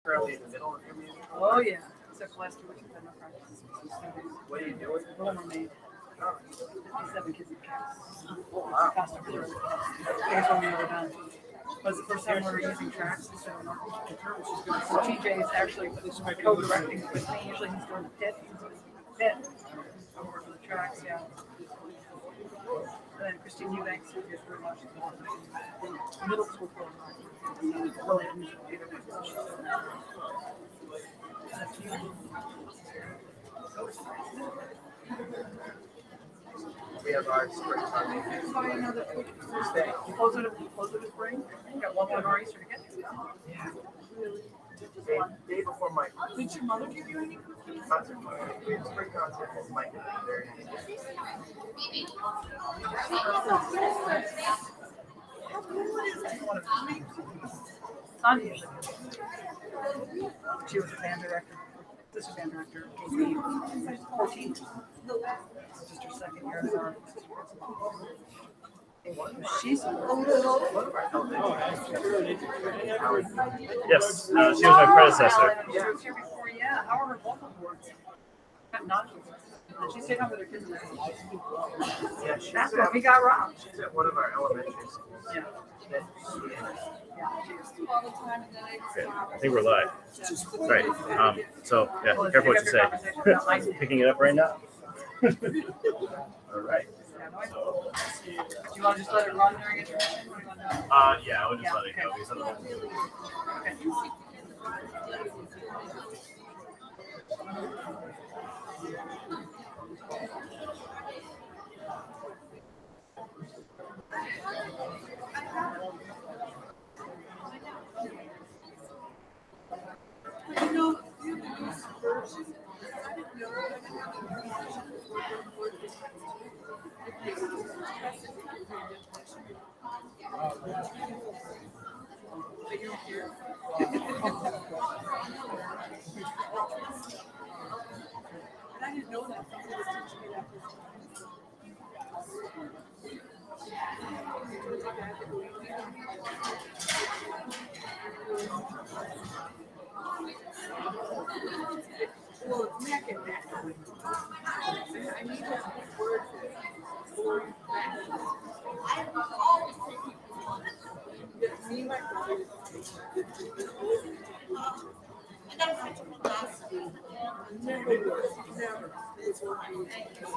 Currently in the middle of your music. Oh yeah, except for last 2 weeks we've had no practice. What are you doing? Little Mermaid. 57 kids in cast. Oh, wow. Costume for biggest one we've ever done. But it's the first time we're using tracks instead of orchestra. So TJ is actually co-directing it with me. Usually he's doing the pit. I'm working the tracks, yeah. And then Christine Eubanks, who gets very much middle school program. Brilliant music theater. We have our spring Sunday. Tuesday. Closer to spring. You got one more nor'easter to get to. Yeah. Day before my Did your mother give you any cookies? concert. We have spring concert with Mike there. Sonia usually gives it. She was a band director. This is band director. 14. Just her second year as our she's Yes, she was my predecessor. She was here before, yeah. How are her vocal boards? Not and she stayed home with her kids in the house. Yeah, she's That's what we got wrong. She's at one of our elementary schools. Yeah. Okay, I think we're live. Right. So, yeah, careful what you say. Picking it up right now. All right. Do you want to just let it run during intermission? Yeah, I would just let it go. Because otherwise... I didn't know that. Somebody was teaching me that. Well, it's not getting that. I need to word for me and my brother. Never. It's working.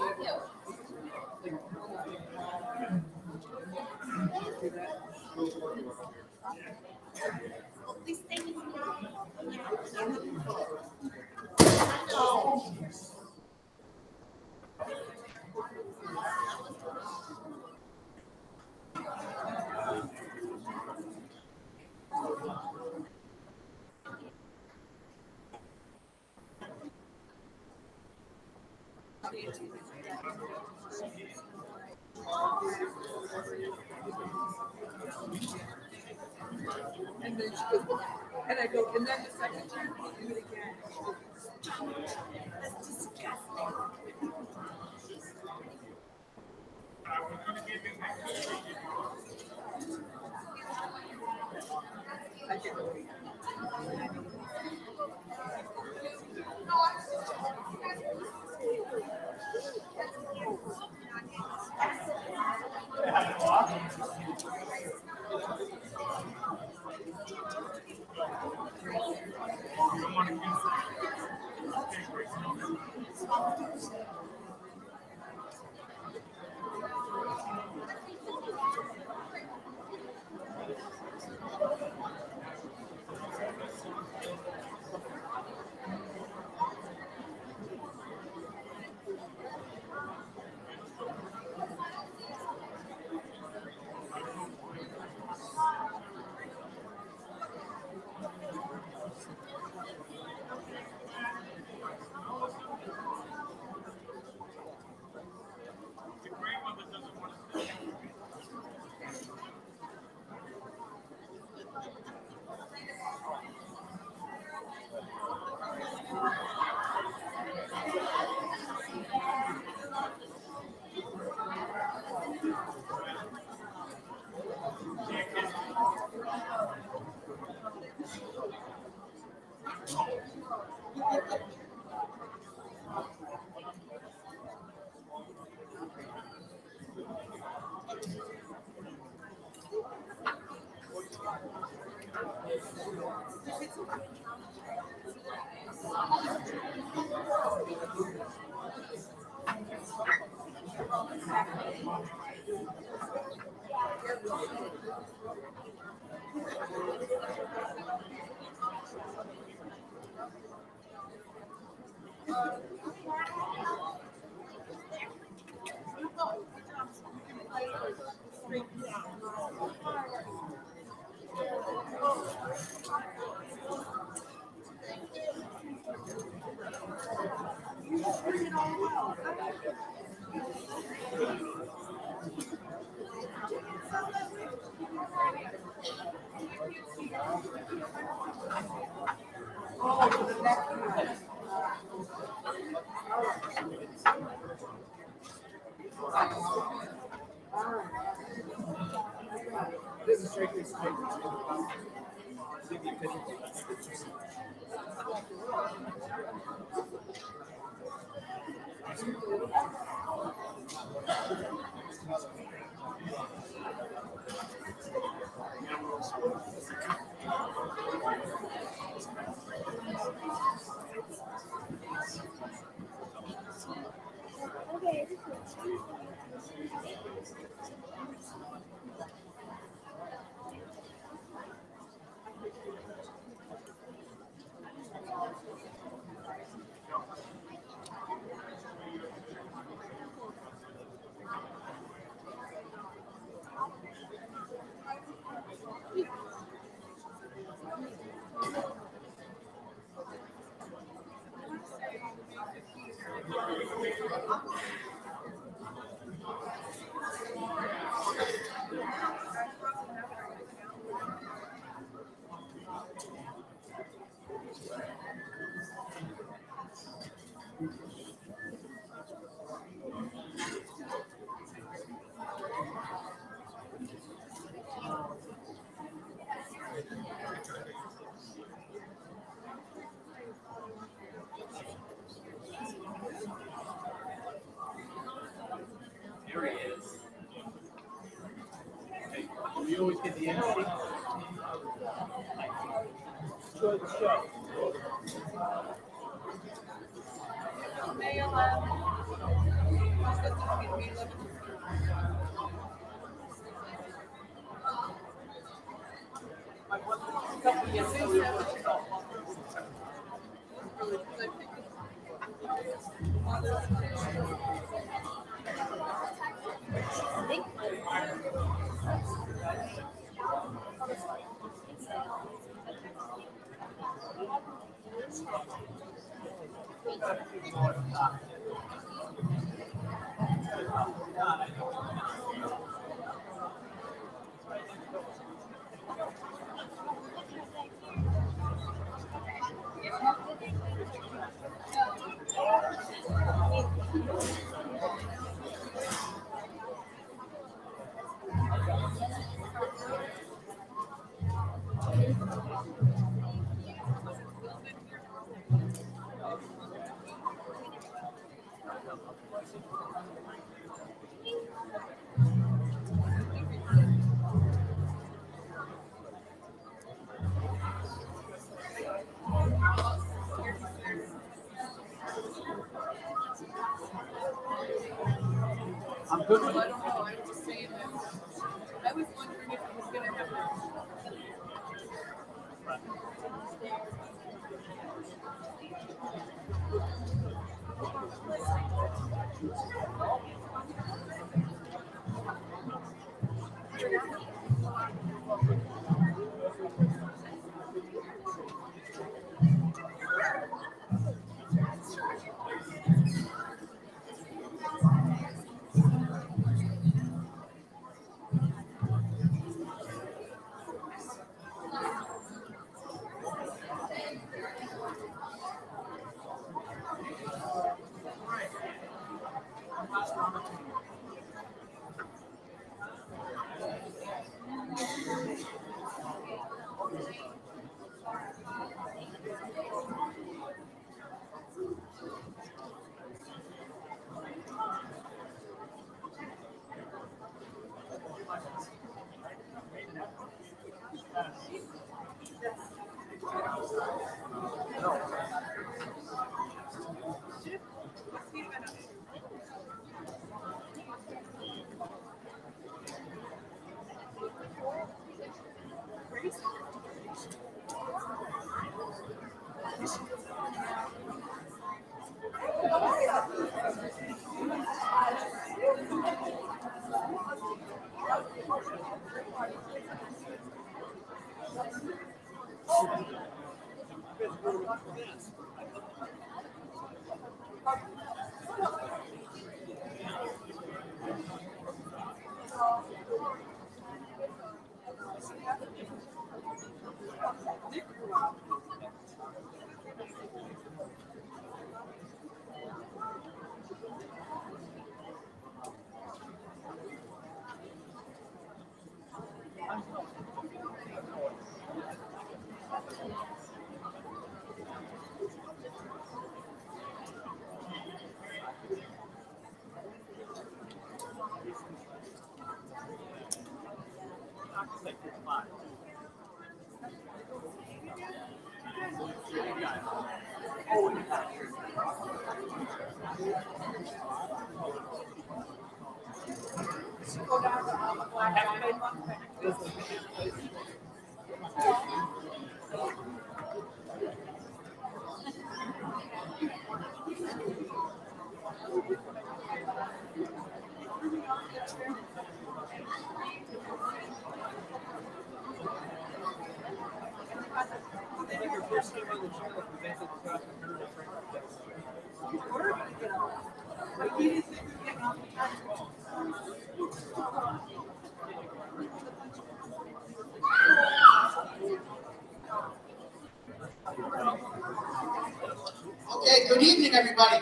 And then she goes, and I go, and then the second time I'll do it again. That's disgusting. I can't believe it. This is strictly straight. Here he is. We always get the MC. Enjoy the show. I'm good with it. I don't know. I was just saying that. I was wondering if it was going to happen. Okay, good evening, everybody.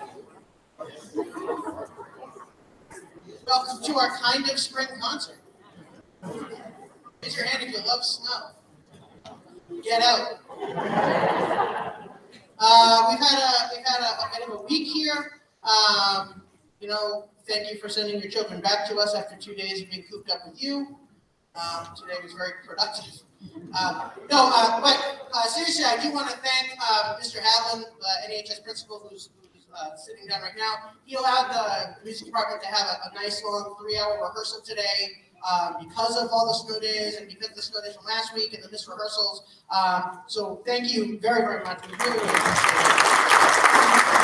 Welcome to our kind of spring concert. Raise your hand if you love snow. Get out. We've had a bit of a week here. Thank you for sending your children back to us after 2 days of being cooped up with you. Today was very productive. But seriously, I do want to thank Mr. Hadlin, the NHS principal, who's sitting down right now. He allowed the music department to have a nice long 3-hour rehearsal today because of all the snow days and because of the snow days from last week and the missed rehearsals. So thank you very, very much. We really, really appreciate it.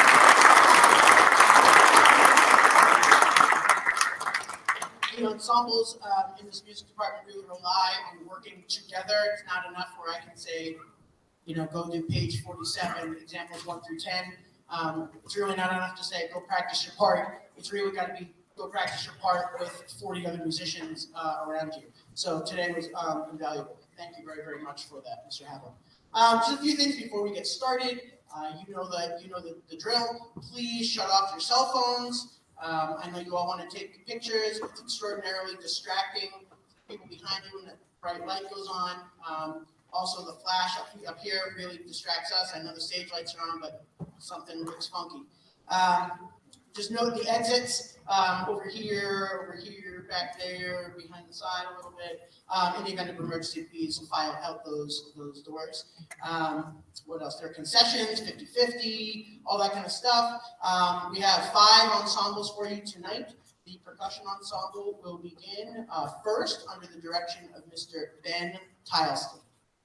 The ensembles in this music department really rely on working together. It's not enough where I can say, go do page 47, examples 1 through 10. It's really not enough to say, go practice your part. It's really got to be, go practice your part with 40 other musicians around you. So today was invaluable. Thank you very, very much for that, Mr. Havlin. Just a few things before we get started. You know the drill. Please shut off your cell phones. I know you all want to take pictures. It's extraordinarily distracting. People behind you when the bright light goes on. Also, the flash up here really distracts us. I know the stage lights are on, but something looks funky. Just note the exits over here, back there, behind the side a little bit. In the event of emergency, please file out those doors. What else? There are concessions, 50-50, all that kind of stuff. We have 5 ensembles for you tonight. The percussion ensemble will begin first under the direction of Mr. Ben Tileston.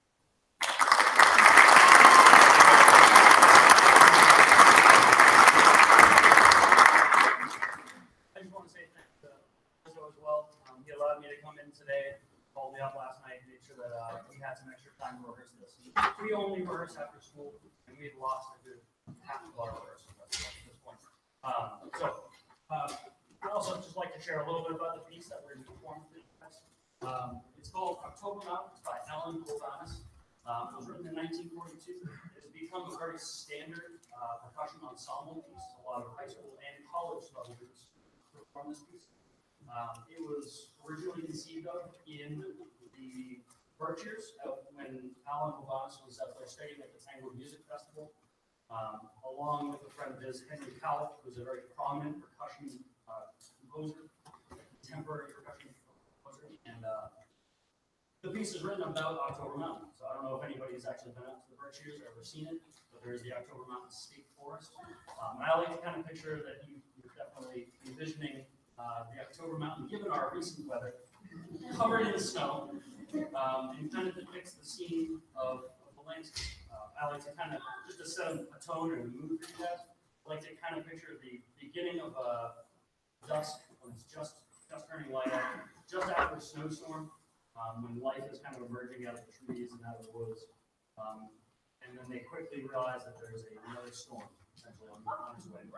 He allowed me to come in today, called me up last night, made sure that we had some extra time to rehearse this. We only rehearse after school, and we've lost a good half of our rehearsal at this point. I'd also just like to share a little bit about the piece that we're going to perform for you guys. It's called October Mountains by Alan Bobanis. It was written in 1942. It has become a very standard percussion ensemble piece. A lot of high school and college level groups perform this piece. It was originally conceived of in the Berkshires when Alan Bobanis was out there studying at the Tango Music Festival, along with a friend of his, Henry Cowell, who was a very prominent percussion composer, contemporary percussion composer. And the piece is written about October Mountain. So I don't know if anybody's actually been out to the Berkshires or ever seen it, but there's the October Mountain State Forest. And I like to kind of picture that you're definitely envisioning the October Mountain, given our recent weather, covered in snow, and kind of depicts the scene of the landscape. I like to kind of, just to set a tone and a mood for you guys, I like to kind of picture the beginning of dusk, when it's just turning light out, just after a snowstorm, when life is kind of emerging out of the trees and out of the woods. and then they quickly realize that there's another storm potentially on its way.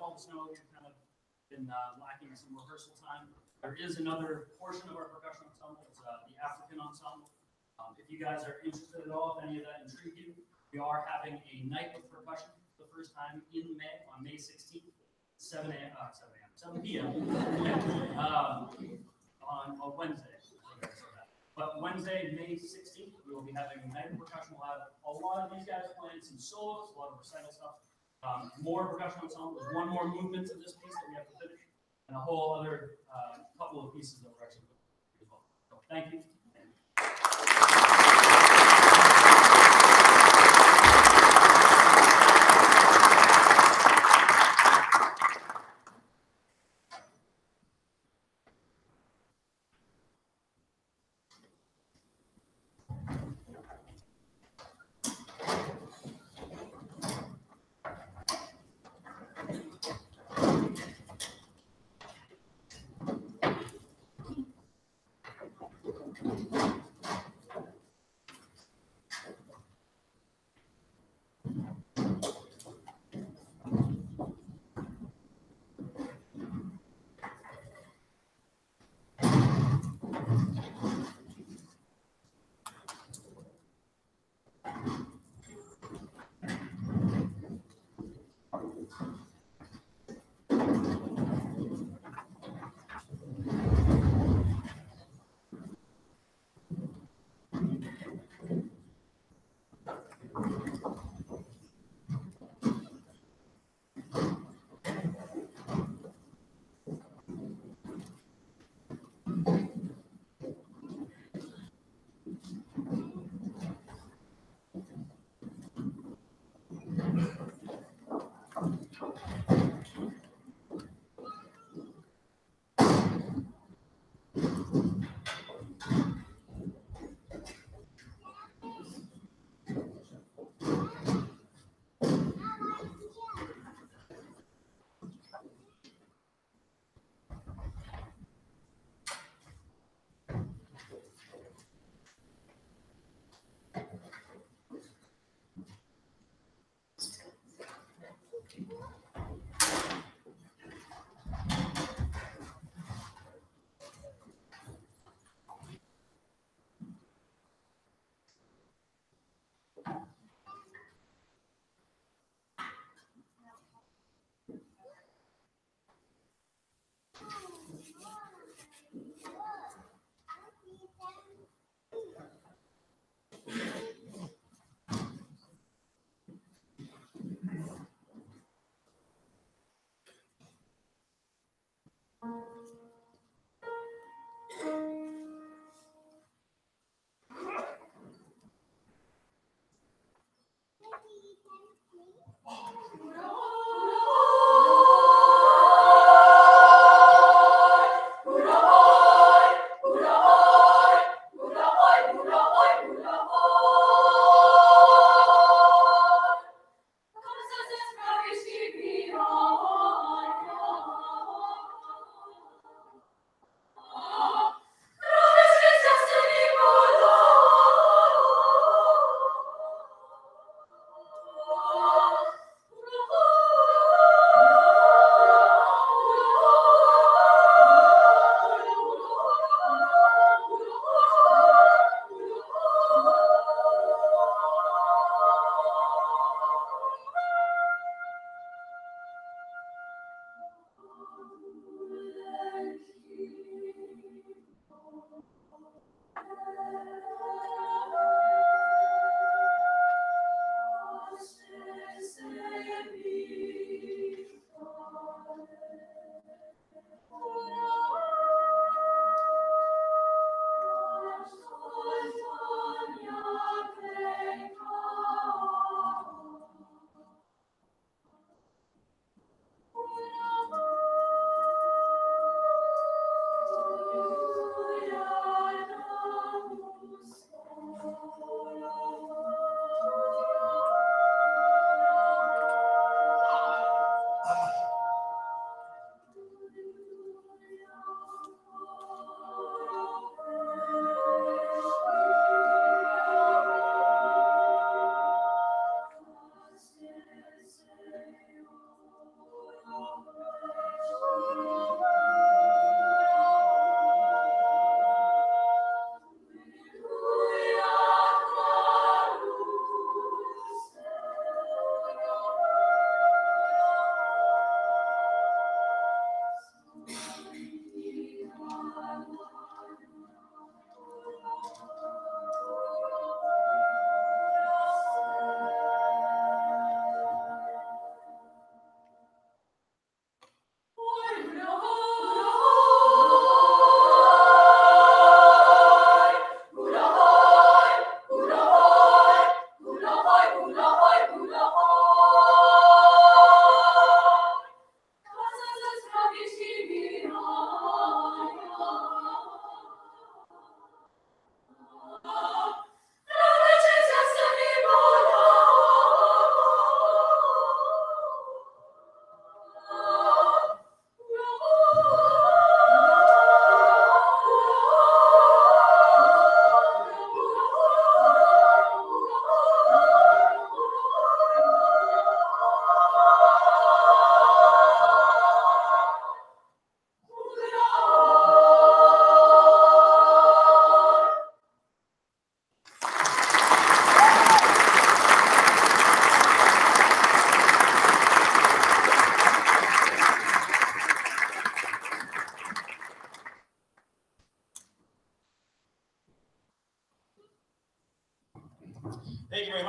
all the snow, we've kind of been lacking some rehearsal time. There is another portion of our percussion ensemble. It's the African ensemble. If you guys are interested at all, if any of that intrigues you, we are having a night of percussion for the first time in May, on May 16th, 7 p.m. On a Wednesday. But Wednesday, May 16th, we will be having a night of percussion. We'll have a lot of these guys playing some solos, a lot of recital stuff, more percussion ensemble. There's one more movement of this piece that we have to finish, and a whole other couple of pieces that we're actually putting as well. So thank you.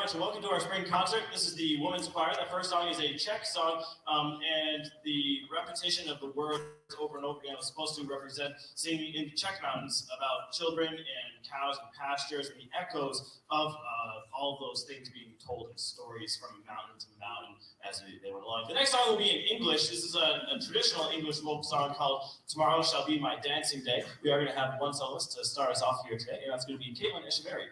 much, and welcome to our spring concert. This is the Women's Choir. The first song is a Czech song, and the repetition of the words over and over again was supposed to represent singing in the Czech mountains about children and cows and pastures, and the echoes of all of those things being told in stories from mountain to mountain as they went along. The next song will be in English. This is a traditional English folk song called Tomorrow Shall Be My Dancing Day. We are going to have one soloist to start us off here today, and that's going to be Caitlin Echeverry.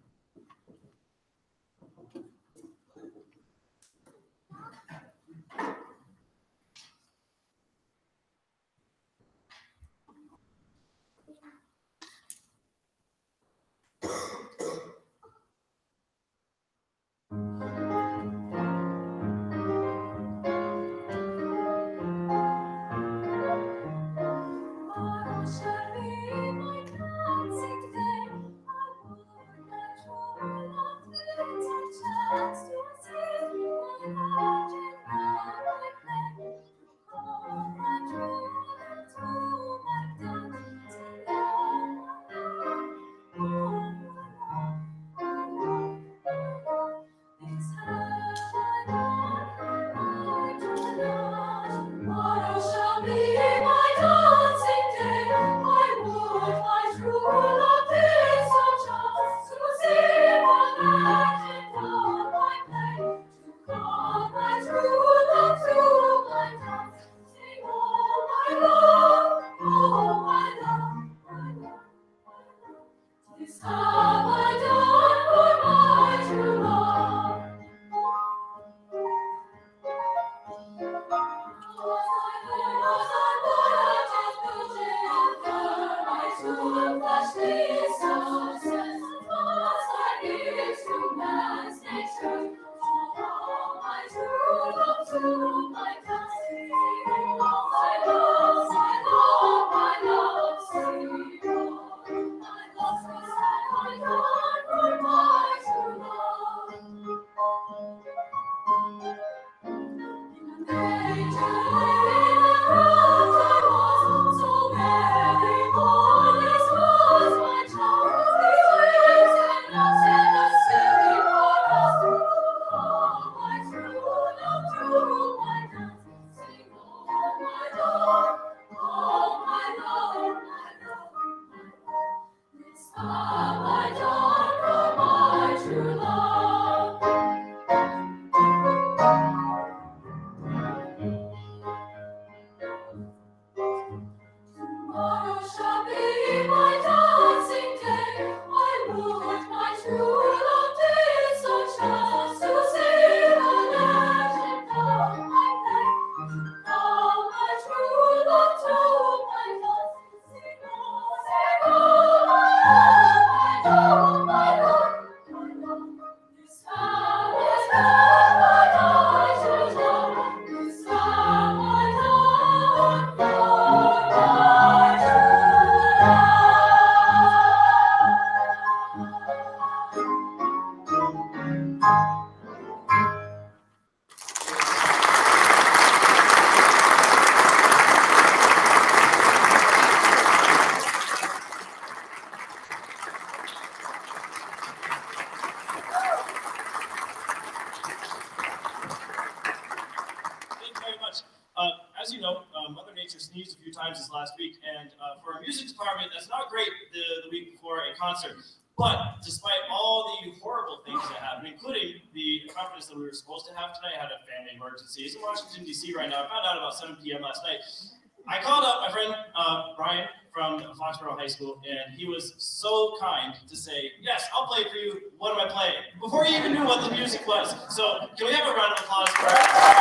As you know, Mother Nature sneezed a few times this last week, and for our music department, that's not great the week before a concert. But despite all the horrible things that happened, including the conference that we were supposed to have tonight, I had a family emergency. It's in Washington, D.C. right now. I found out about 7 p.m. last night. I called up my friend Brian from Foxborough High School, and he was so kind to say, yes, I'll play for you. What am I playing? Before he even knew what the music was. So can we have a round of applause for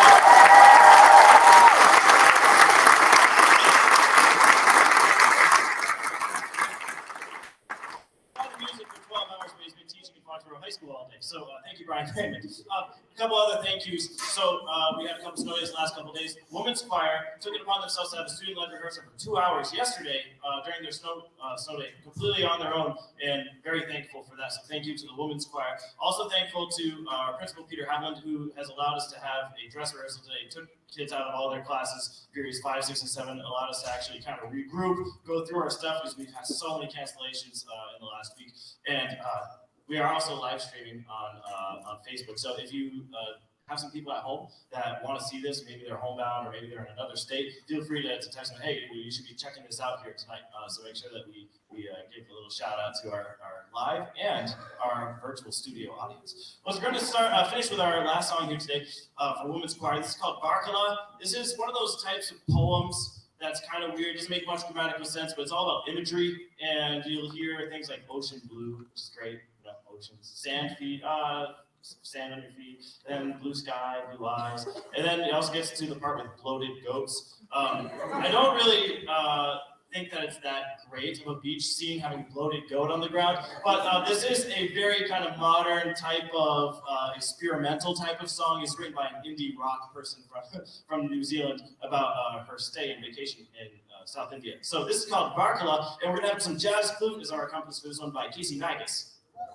High School all day. So thank you, Brian Raymond. A couple other thank yous. So we had a couple snow days the last couple days. Women's Choir took it upon themselves to have a student-led rehearsal for 2 hours yesterday during their snow day, completely on their own, and very thankful for that. So thank you to the Women's Choir. Also thankful to our principal, Peter Haviland, who has allowed us to have a dress rehearsal today. Took kids out of all their classes, periods 5, 6, and 7, allowed us to actually kind of regroup, go through our stuff, because we've had so many cancellations in the last week. And we are also live streaming on Facebook. So if you have some people at home that want to see this, maybe they're homebound or maybe they're in another state, feel free to text them, hey, you should be checking this out here tonight. So make sure that we give a little shout out to our live and our virtual studio audience. Well, we're going to finish with our last song here today for Women's Choir. This is called Barkala. This is one of those types of poems that's kind of weird. It doesn't make much grammatical sense, but it's all about imagery, and you'll hear things like ocean blue, which is great, you know, oceans, sand feet, sand on your feet, and then blue sky, blue eyes, and then it also gets to the part with bloated goats. I don't really think that it's that great of a beach scene having bloated goat on the ground, but this is a very kind of modern type of experimental type of song. It's written by an indie rock person from New Zealand about her stay and vacation in South India. So this is called Barkala, and we're gonna have some jazz flute as our accompaniment for this one by Casey Nigas.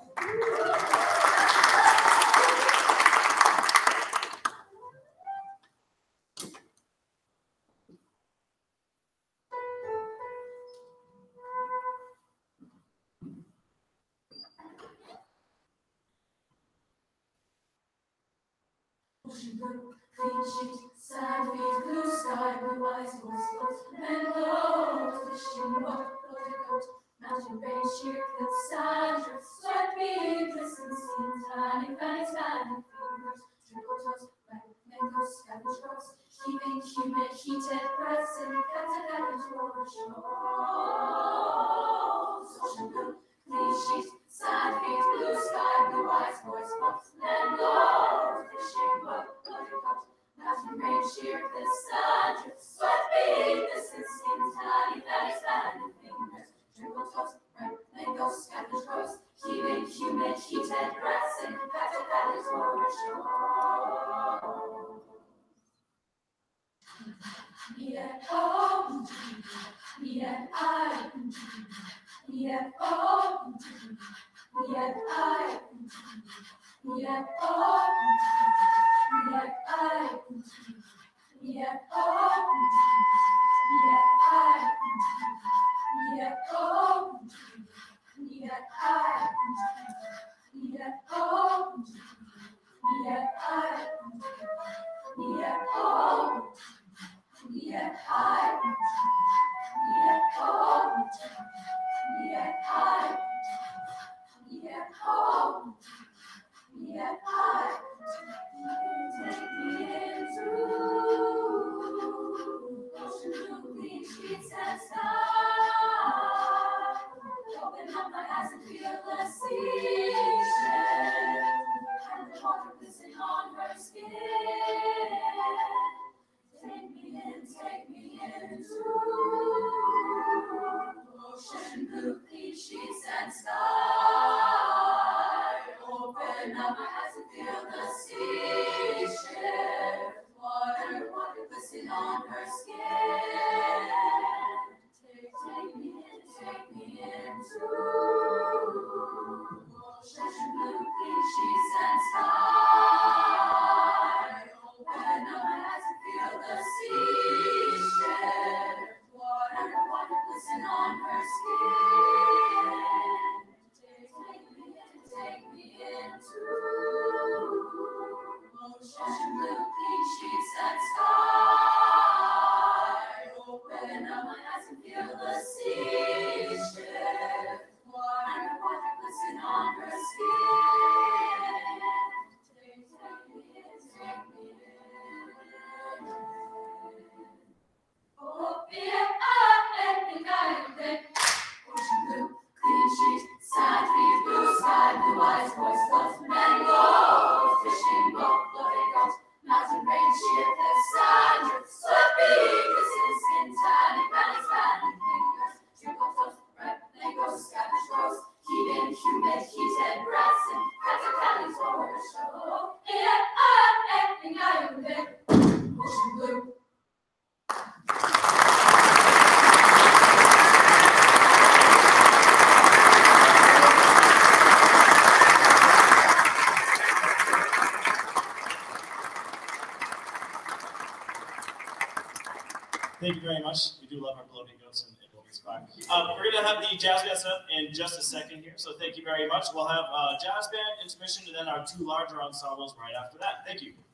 Ocean blue, clean sheet, sand feet, blue sky, blue eyes, voice floats, and glows, fishing boat, floating coat, mountain range, sheer cliffs, sand drifts, sweat bead, glisten skin, tiny fannies, fanning fingers, trickle toes, red mangoes, scavenge rocks, heaving humid, heated breaths, and cats over shores. Ocean blue, clean sheet, sand feet, blue sky, blue eyes, voice floats, and glows, fishing boat, floating coat, mountain range, sheer cliffs, sand drifts, sweat bead, glisten skin, tiny fannies, fanning fingers, trickle toes, red mangoes, scavenge rocks, heaving humid, heated breaths, and cats over shores. Yeah, oh, yeah, I, yeah, oh, yeah, I, yeah, oh, yeah, I, yeah, oh, yeah, I, yeah, oh, yeah, I, yeah, oh, yeah, I, yeah, oh, yeah, I, yeah, oh, yeah, I, yeah, oh, yeah, I, take me into ocean blue, clean sheets and sky. Open up my eyes and feel the sea shift, and the water glisten on her skin. Take me into ocean blue, clean sheets and sky. Open up my eyes and feel the sea shift. Water glisten on her skin. Take me into ocean blue, clean sheets and sky. Open up my eyes and feel the sea shift. Water glisten on her skin. Take me into ocean blue, clean sheets and sky. Thank you very much. We do love our bloated goats and Golden Spy. We're going to have the jazz band set up in just a second here, so thank you very much. We'll have jazz band, intermission, and then our two larger ensembles right after that. Thank you.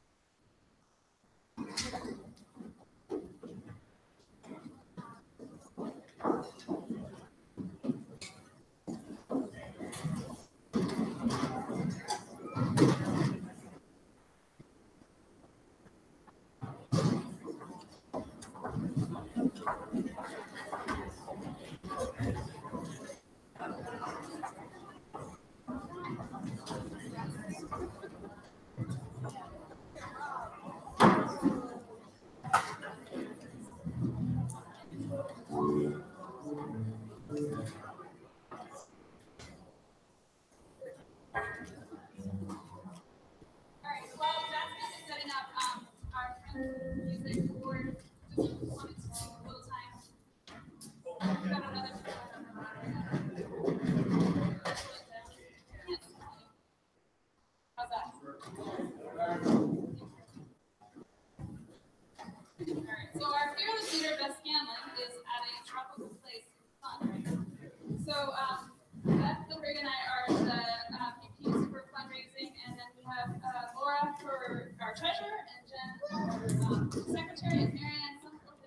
So our fearless leader, Beth Scanlon, is at a tropical place fundraising. So Beth, Rig, and I are the VPs for fundraising, and then we have Laura for our treasurer, and Jen for secretary, and Marianne,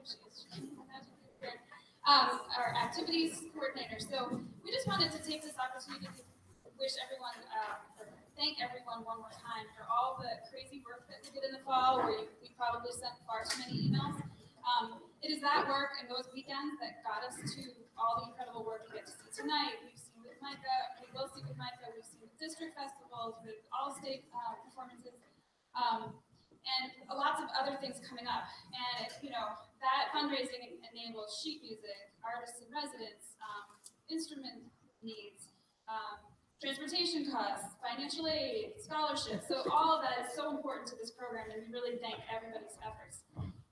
our activities coordinator. So we just wanted to take this opportunity to wish everyone, thank everyone one more time for all the crazy work that we did in the fall, where we probably sent far too many emails. It is that work and those weekends that got us to all the incredible work we get to see tonight. We've seen with Micah, we will see with Micah, we've seen with district festivals, with all state performances, and lots of other things coming up. And that fundraising enables sheet music, artists in residence, instrument needs, transportation costs, financial aid, scholarships. So all of that is so important to this program, and we really thank everybody's efforts.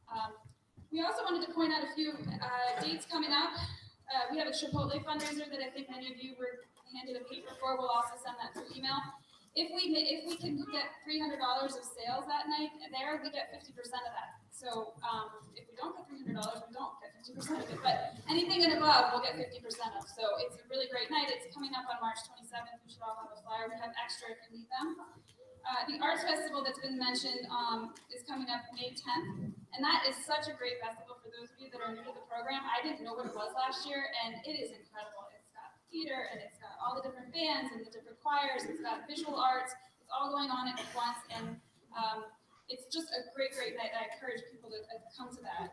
We also wanted to point out a few dates coming up. We have a Chipotle fundraiser that I think many of you were handed a paper for. We'll also send that through email. If we can get $300 of sales that night there, we get 50% of that. So if we don't get $300, we don't get 50% of it. But anything and above, we'll get 50% of. So it's a really great night. It's coming up on March 27th. We should all have a flyer. We have extra if you need them. The Arts Festival that's been mentioned is coming up May 10th, and that is such a great festival for those of you that are new to the program. I didn't know what it was last year, and it is incredible. It's got theater, and it's got all the different bands and the different choirs. It's got visual arts. It's all going on at once, and it's just a great, great night. I encourage people to come to that.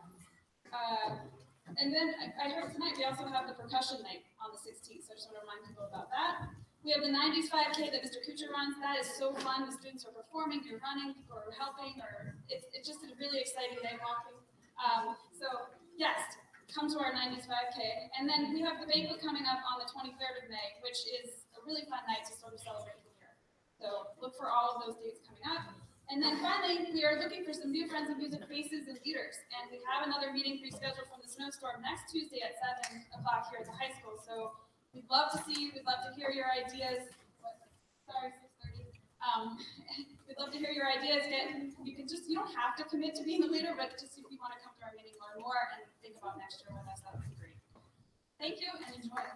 And then I heard tonight we also have the percussion night on the 16th, so I just want to remind people about that. We have the 90s 5K that Mr. Kuchar runs. That is so fun. The students are performing, you're running, people are helping, or it's just a really exciting day walking. So yes, come to our 90s 5K. And then we have the banquet coming up on the 23rd of May, which is a really fun night to sort of celebrate the year. So look for all of those dates coming up. And then finally, we are looking for some new Friends of Music faces and leaders. And we have another meeting pre-scheduled from the snowstorm next Tuesday at 7 o'clock here at the high school. So we'd love to see you. We'd love to hear your ideas. Sorry, 6:30. We'd love to hear your ideas. You don't have to commit to being the leader, but just if you want to come to our meeting, learn more, and think about next year with us, that would be great. Thank you, and enjoy.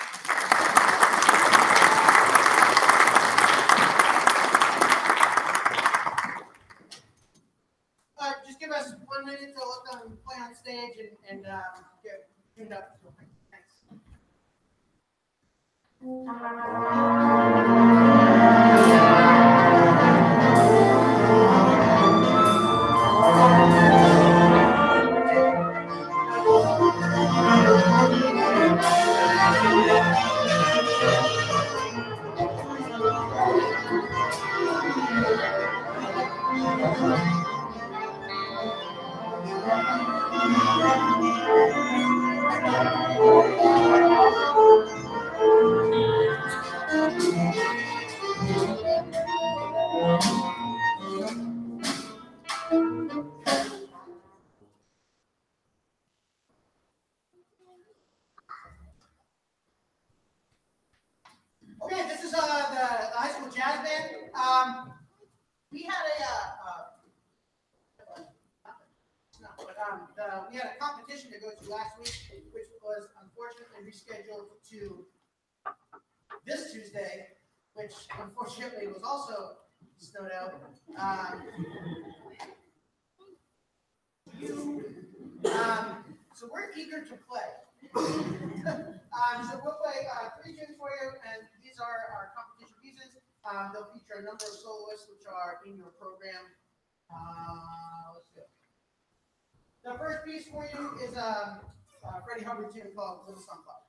Just give us 1 minute to look on play on stage and get tuned up. Thanks. Okay, this is the high school jazz band. We had a we had a competition to go to last week, which was unfortunately rescheduled to this Tuesday, which unfortunately was also snowed out. So we're eager to play. So we'll play 3 tunes for you, and these are our competition pieces. They'll feature a number of soloists, which are in your program. Let's go. The first piece for you is a Freddie Hubbard tune called Little Sunflower.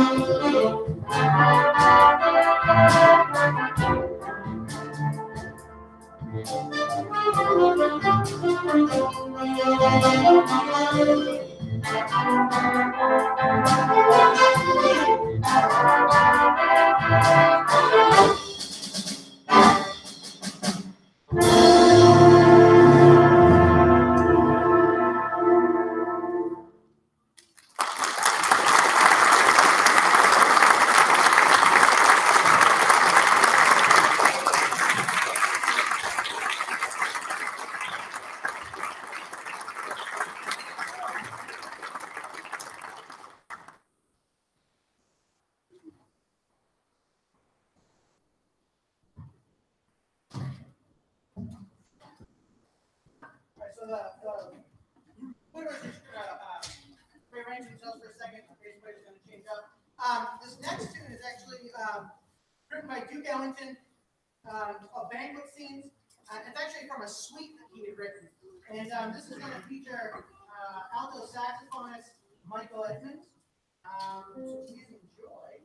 So rearrange themselves for a second. Everybody's going to change up. This next tune is actually written by Duke Ellington of banquet scenes. It's actually from a suite that he had written. And this is going to feature alto saxophonist Michael Edmonds. So please enjoy.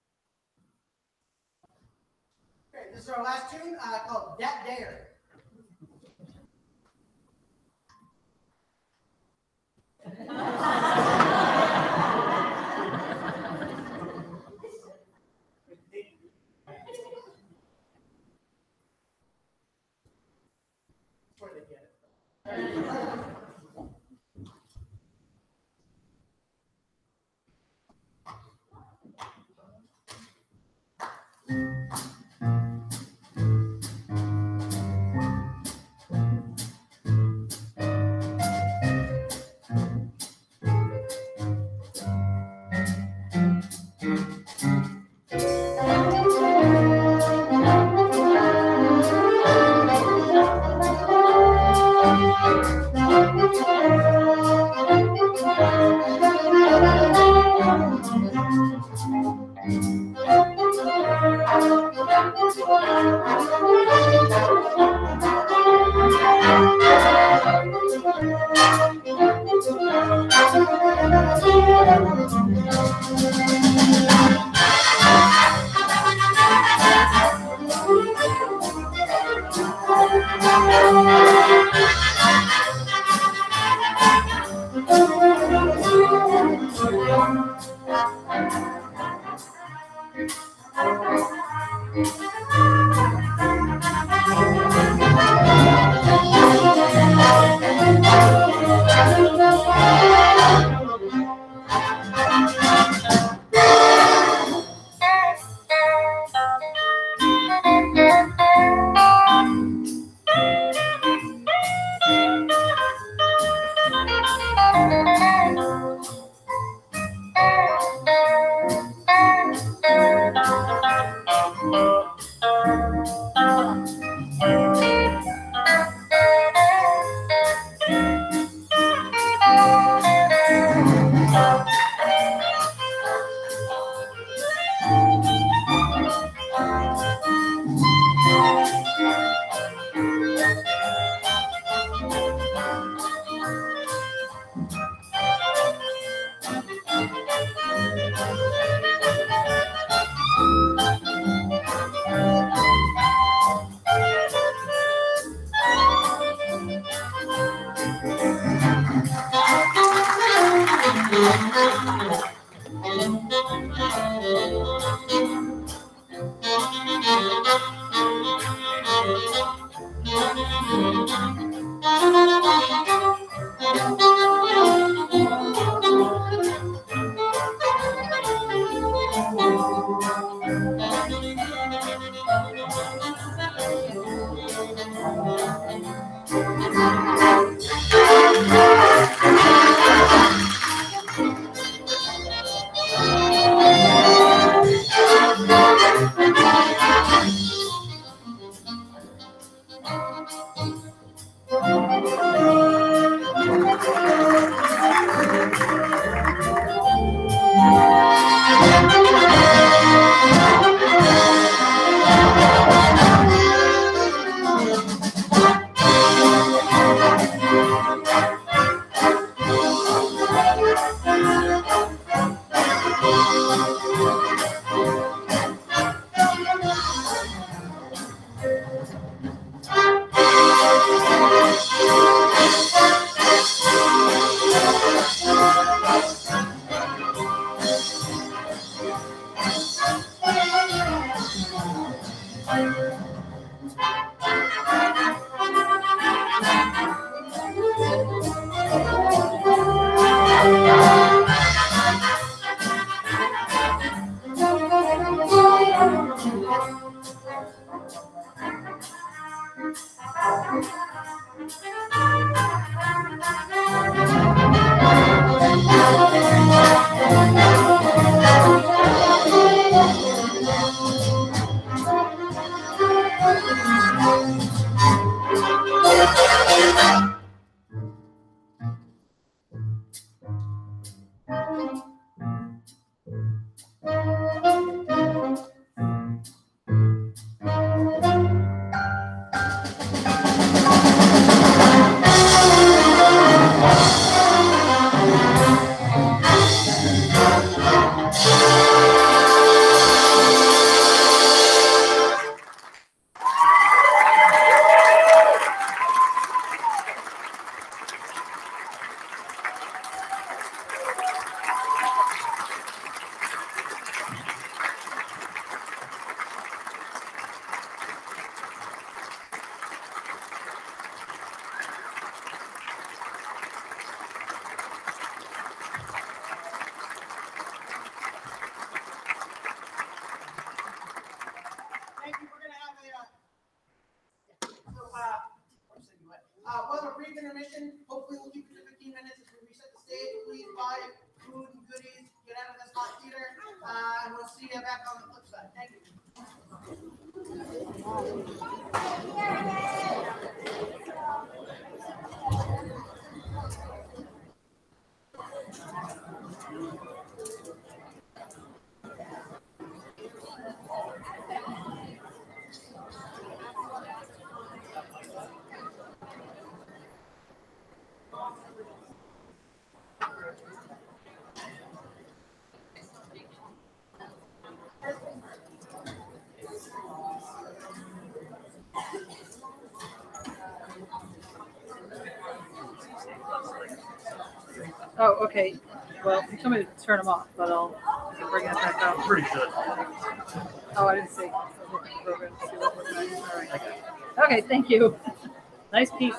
Okay, this is our last tune called Dat Dare. before they get it. We'll have a brief intermission. Hopefully we'll keep it to 15 minutes as we reset the stage. Please buy food and goodies. Get out of this hot theater. And we'll see you back on the flip side. Thank you. Oh, okay. Well, you told me to turn them off, but I'll bring it back up. Pretty good. Oh, I didn't see. I was looking for program to see what was nice. All right. Okay, thank you. Nice piece.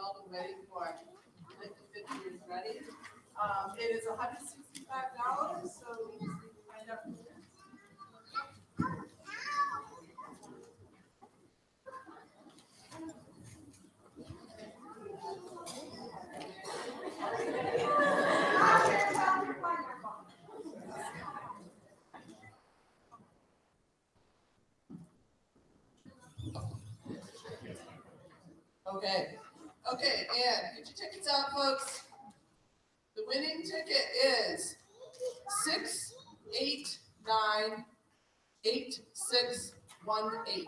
well been waiting for. 50 years ready. It is $165, so you just need to find out. Okay. Okay, and get your tickets out, folks. The winning ticket is 6898618.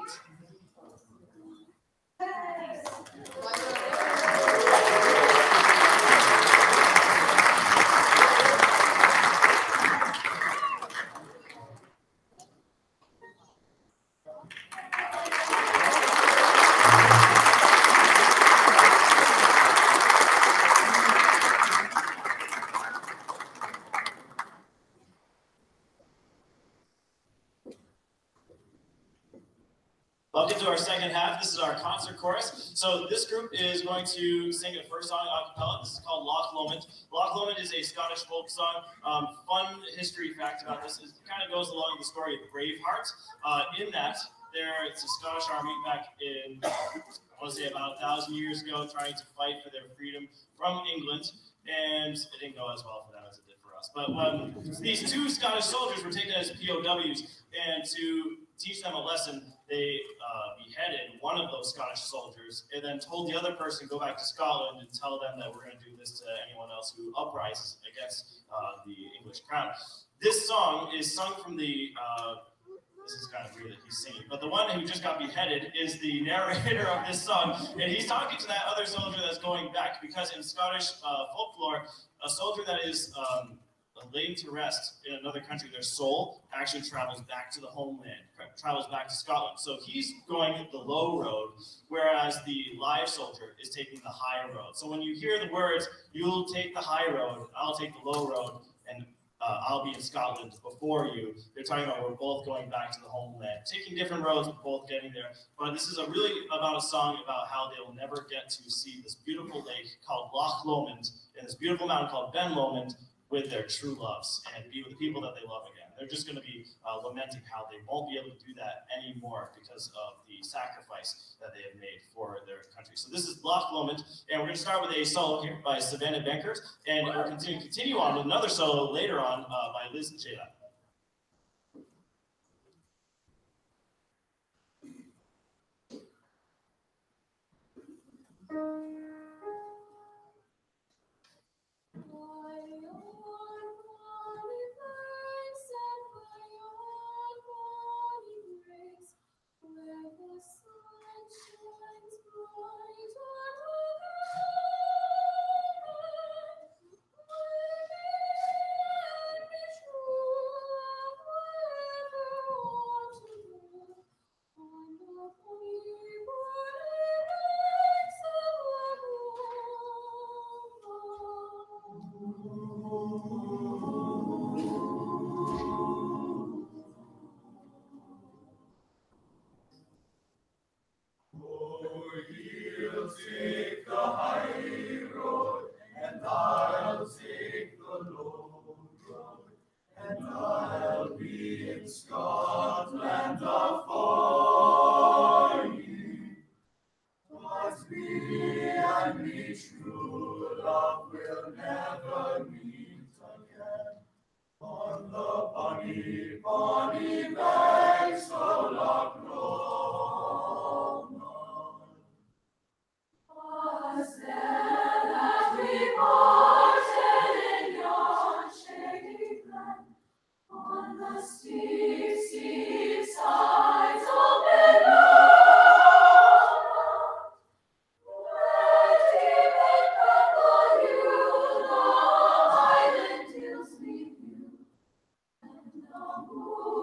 Welcome to our second half. This is our concert chorus. So this group is going to sing the first song a cappella. This is called Loch Lomond. Loch Lomond is a Scottish folk song. Fun history fact about this is it kind of goes along with the story of Braveheart. In that, it's a Scottish army back in, I want to say about 1,000 years ago, trying to fight for their freedom from England. And it didn't go as well for them as it did for us. But when these two Scottish soldiers were taken as POWs, and to teach them a lesson, they beheaded one of those Scottish soldiers and then told the other person, go back to Scotland and tell them that we're going to do this to anyone else who uprises against the English crown. This song is sung from the, this is kind of weird that he's singing, but the one who just got beheaded is the narrator of this song, and he's talking to that other soldier that's going back, because in Scottish folklore, a soldier that is laid to rest in another country, their soul actually travels back to the homeland, travels back to Scotland. So he's going the low road, whereas the live soldier is taking the high road. So when you hear the words, you'll take the high road, I'll take the low road, and I'll be in Scotland before you, they're talking about we're both going back to the homeland, taking different roads, but both getting there. But this is really about a song about how they will never get to see this beautiful lake called Loch Lomond and this beautiful mountain called Ben Lomond with their true loves and be with the people that they love again. They're just going to be lamenting how they won't be able to do that anymore because of the sacrifice that they have made for their country. So this is Loch Lomond, and we're going to start with a solo here by Savannah Bankers, and we'll continue on with another solo later on by Liz and Jayla. Scotland afar ye, but me and me true love will never meet again on the bonny, bonny banks of Loch Lomond. Was there that we parted in yon shady glen, on the steep, steep sides of Bellona, where deep and purple hue the highland hills leave you, and the moon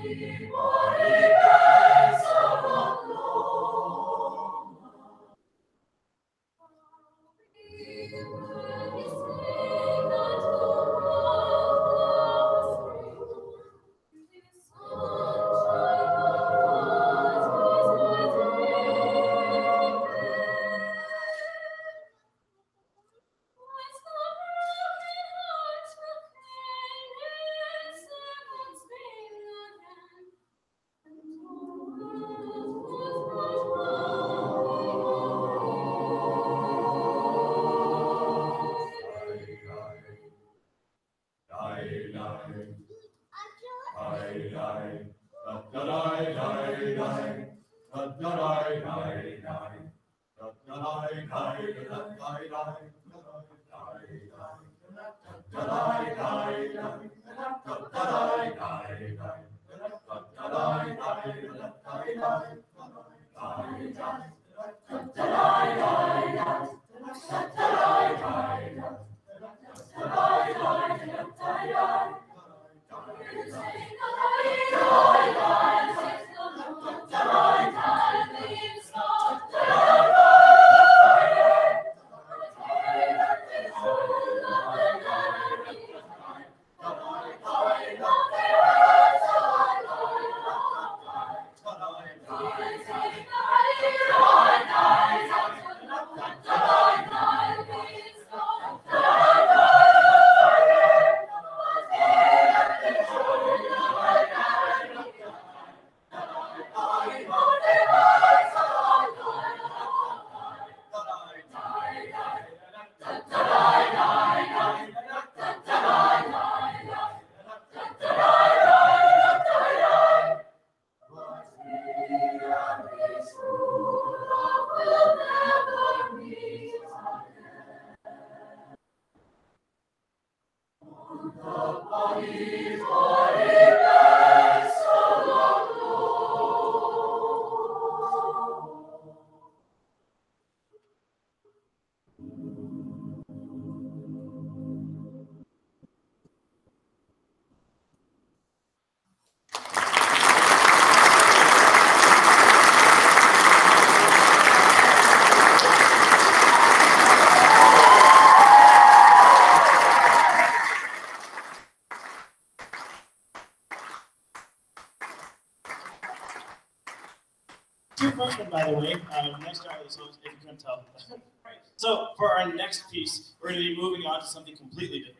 Two freshmen, by the way. Nice job with the songs, if you couldn't tell. Right. So for our next piece, we're going to be moving on to something completely different.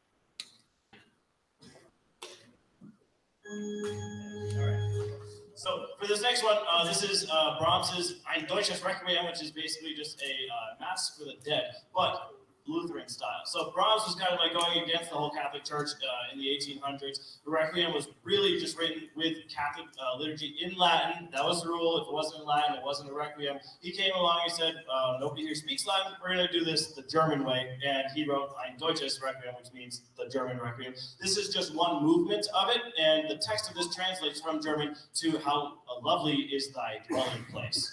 All right. So for this next one, this is Brahms's Ein Deutsches Requiem, which is basically just a mass for the dead, but Lutheran style. So Brahms was kind of like going against the whole Catholic Church in the 1800s. The Requiem was really just written with Catholic liturgy in Latin. That was the rule. If it wasn't in Latin, it wasn't a Requiem. He came along and said, nobody here speaks Latin. We're going to do this the German way. And he wrote Ein Deutsches Requiem, which means the German Requiem. This is just one movement of it. And the text of this translates from German to how lovely is thy dwelling place.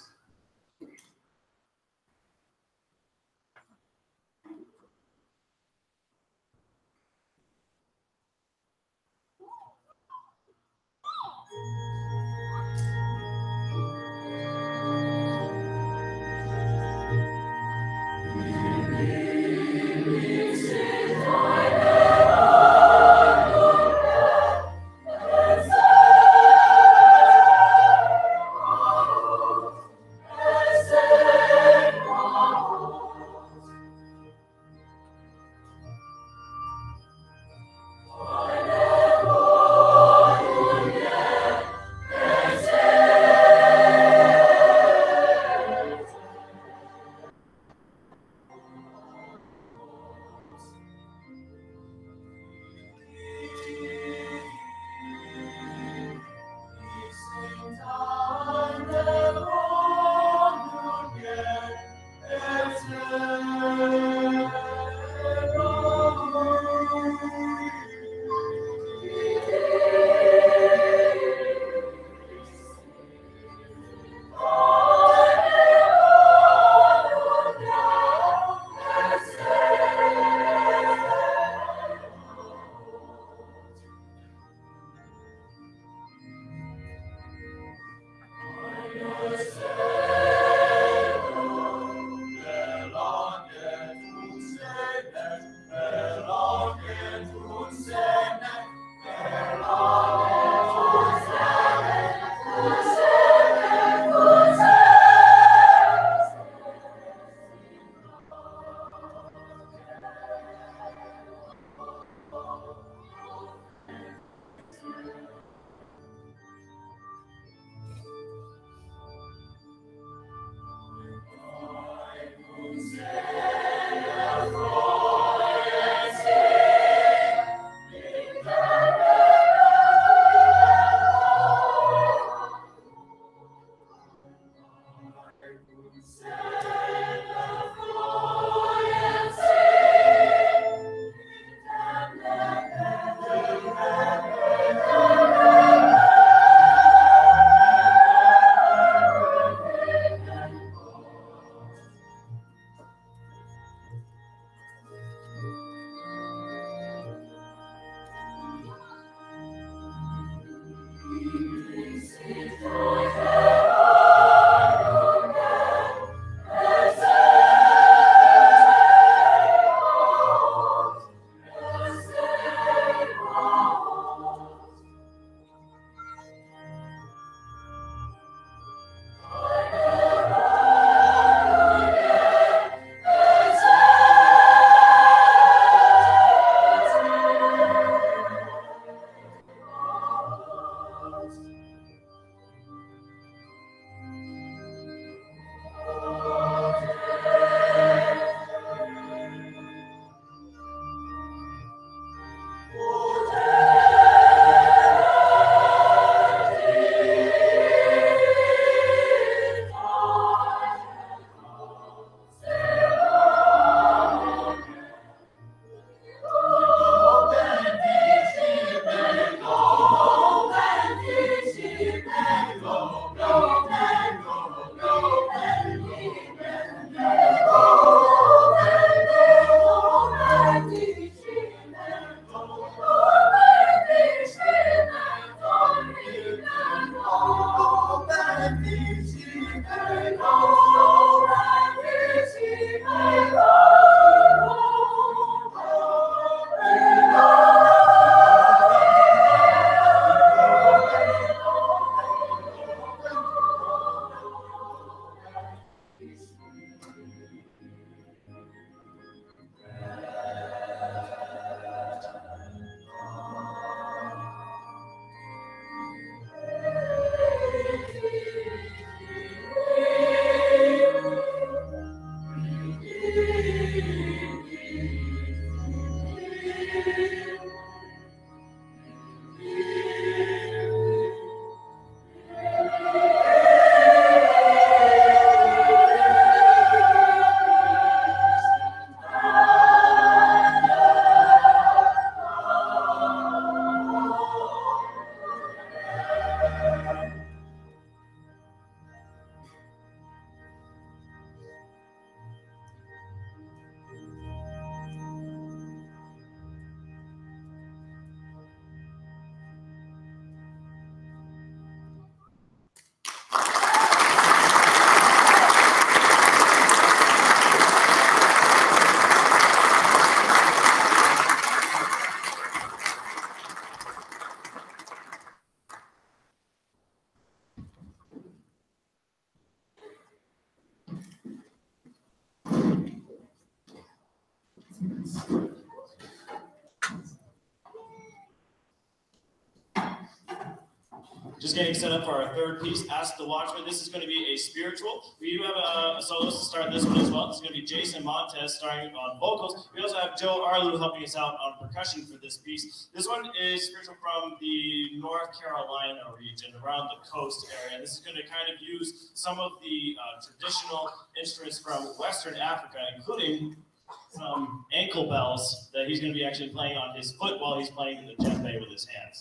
Just getting set up for our third piece, Ask the Watchman. This is going to be a spiritual. We do have a soloist to start this one as well. This is going to be Jason Montez starring on vocals. We also have Joe Arlu helping us out on percussion for this piece. This one is spiritual from the North Carolina region, around the coast area. This is going to kind of use some of the traditional instruments from Western Africa, including some ankle bells that he's going to be actually playing on his foot while he's playing the djembe with his hands.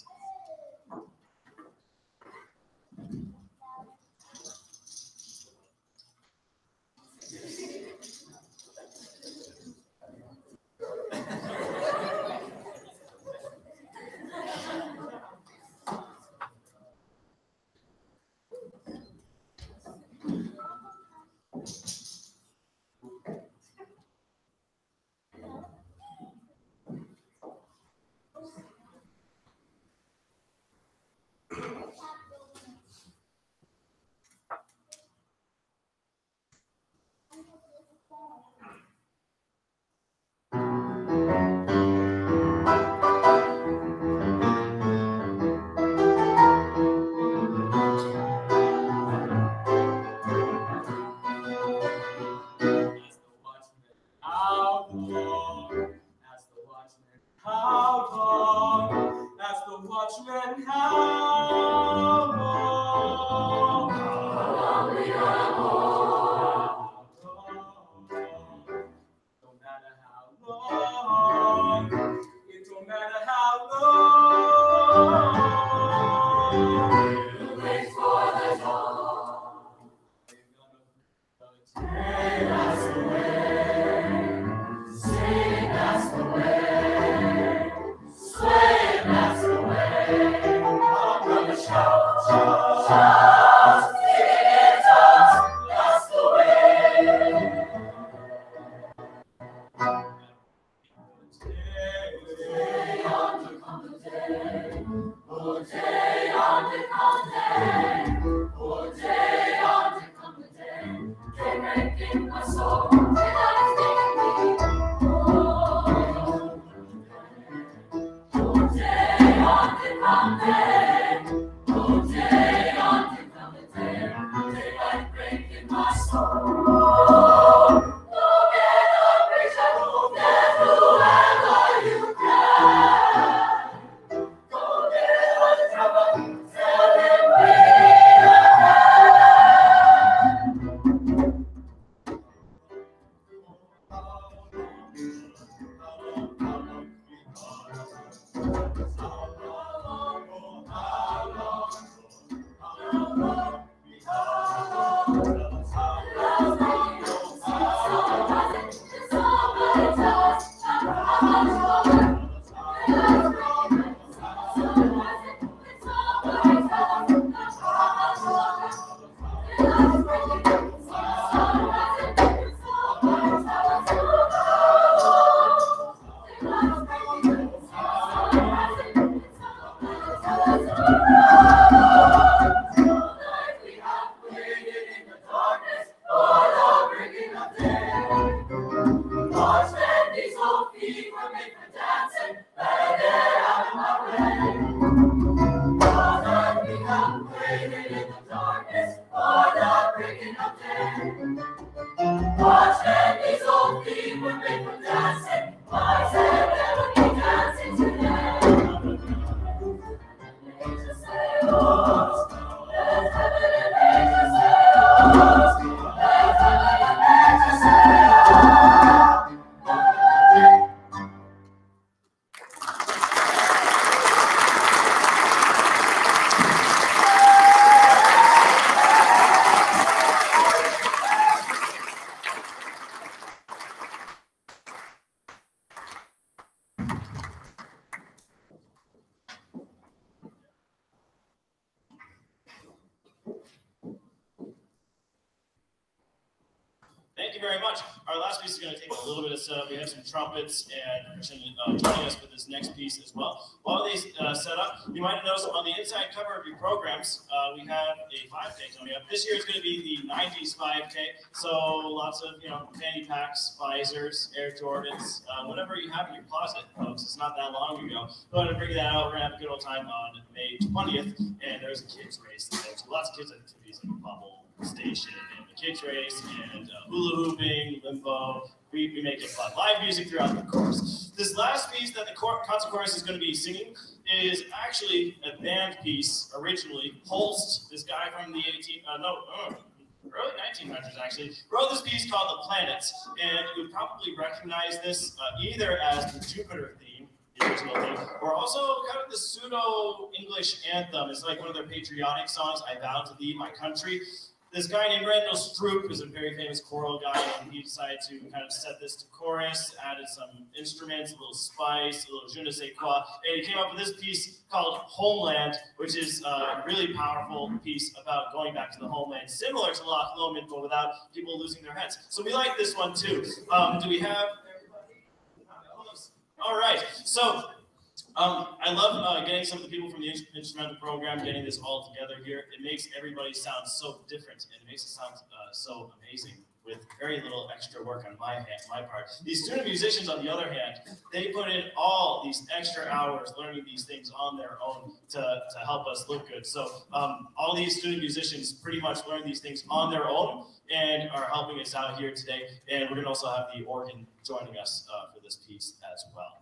very much. Our last piece is going to take a little bit of setup. We have some trumpets and percussion joining us for this next piece as well. While they set up, you might notice on the inside cover of your programs, we have a 5K coming up. This year it's going to be the 90s 5K, so lots of fanny packs, visors, Air Jordans, whatever you have in your closet, folks. It's not that long ago. Go ahead and bring that out. We're going to have a good old time on May 20th, and there's a kids race there. So lots of kids activities like bubble station and the kids race and hula hooping, limbo. We make it fun. Live music throughout the course. This last piece that the concert chorus is going to be singing is actually a band piece originally. Holst, this guy from the early 1900s actually, wrote this piece called The Planets, and you would probably recognize this either as the Jupiter theme, the original theme, or also kind of the pseudo-English anthem. It's like one of their patriotic songs, I Vow to Thee, My Country. This guy named Randall Stroop is a very famous choral guy, and he decided to kind of set this to chorus, added some instruments, a little spice, a little je ne sais quoi, and he came up with this piece called Homeland, which is a really powerful piece about going back to the homeland, similar to Loch Lomond, but without people losing their heads. So we like this one too. Do we have everybody? All right, so I love getting some of the people from the instrumental program, getting this all together here. It makes everybody sound so different, and it makes it sound so amazing with very little extra work on my part. These student musicians, on the other hand, they put in all these extra hours learning these things on their own to help us look good. So all these student musicians pretty much learn these things on their own and are helping us out here today. And we're going to also have the organ joining us for this piece as well.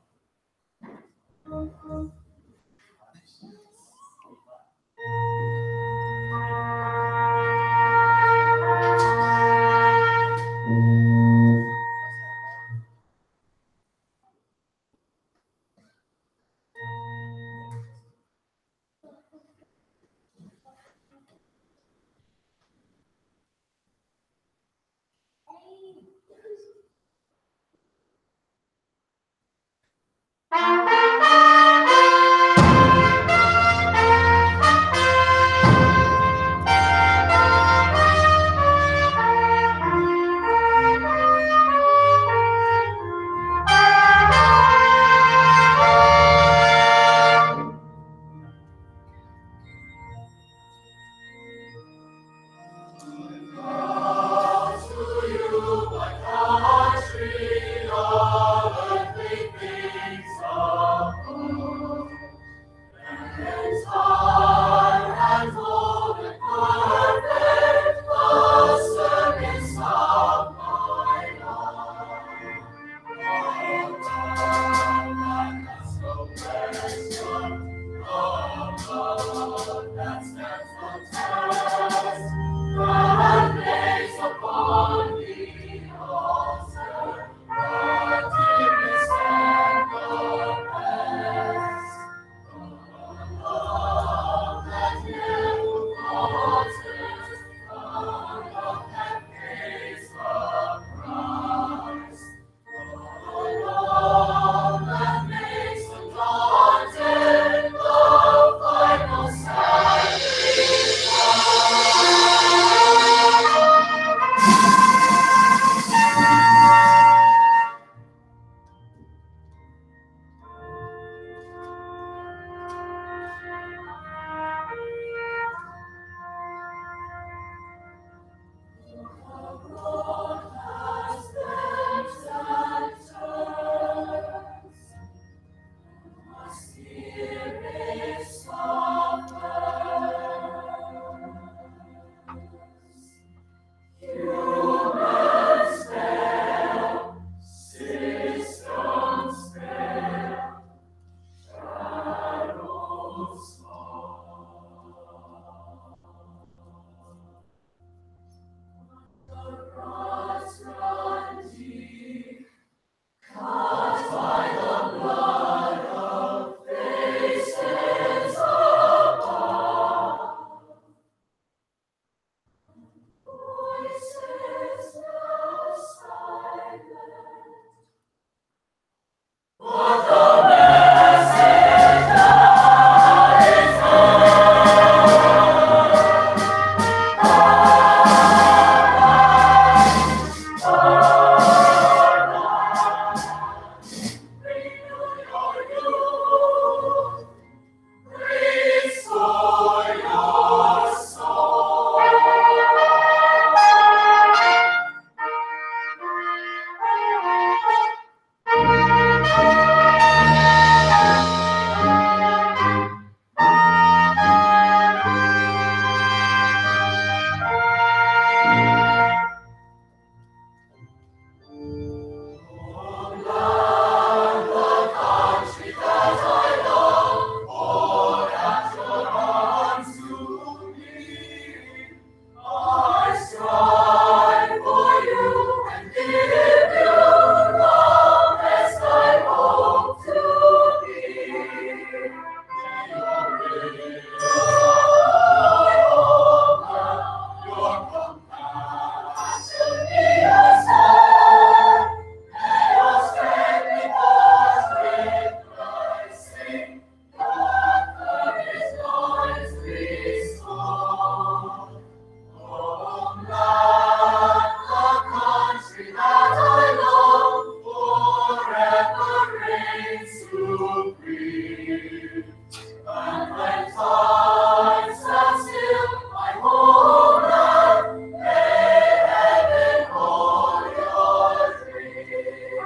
free. And when time stands still, my whole life, may heaven hold your dream.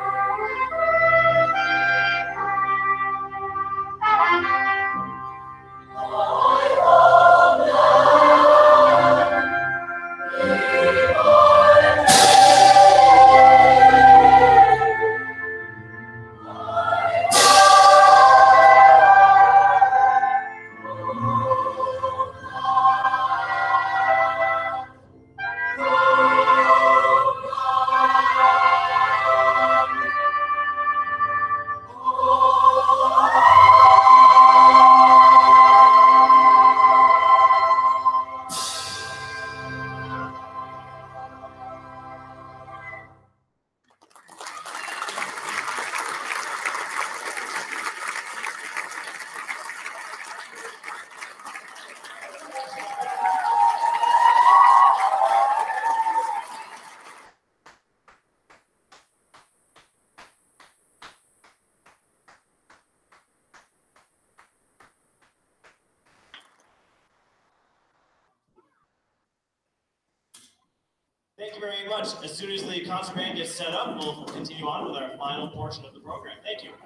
Thank you very much. As soon as the concert band gets set up, we'll continue on with our final portion of the program. Thank you.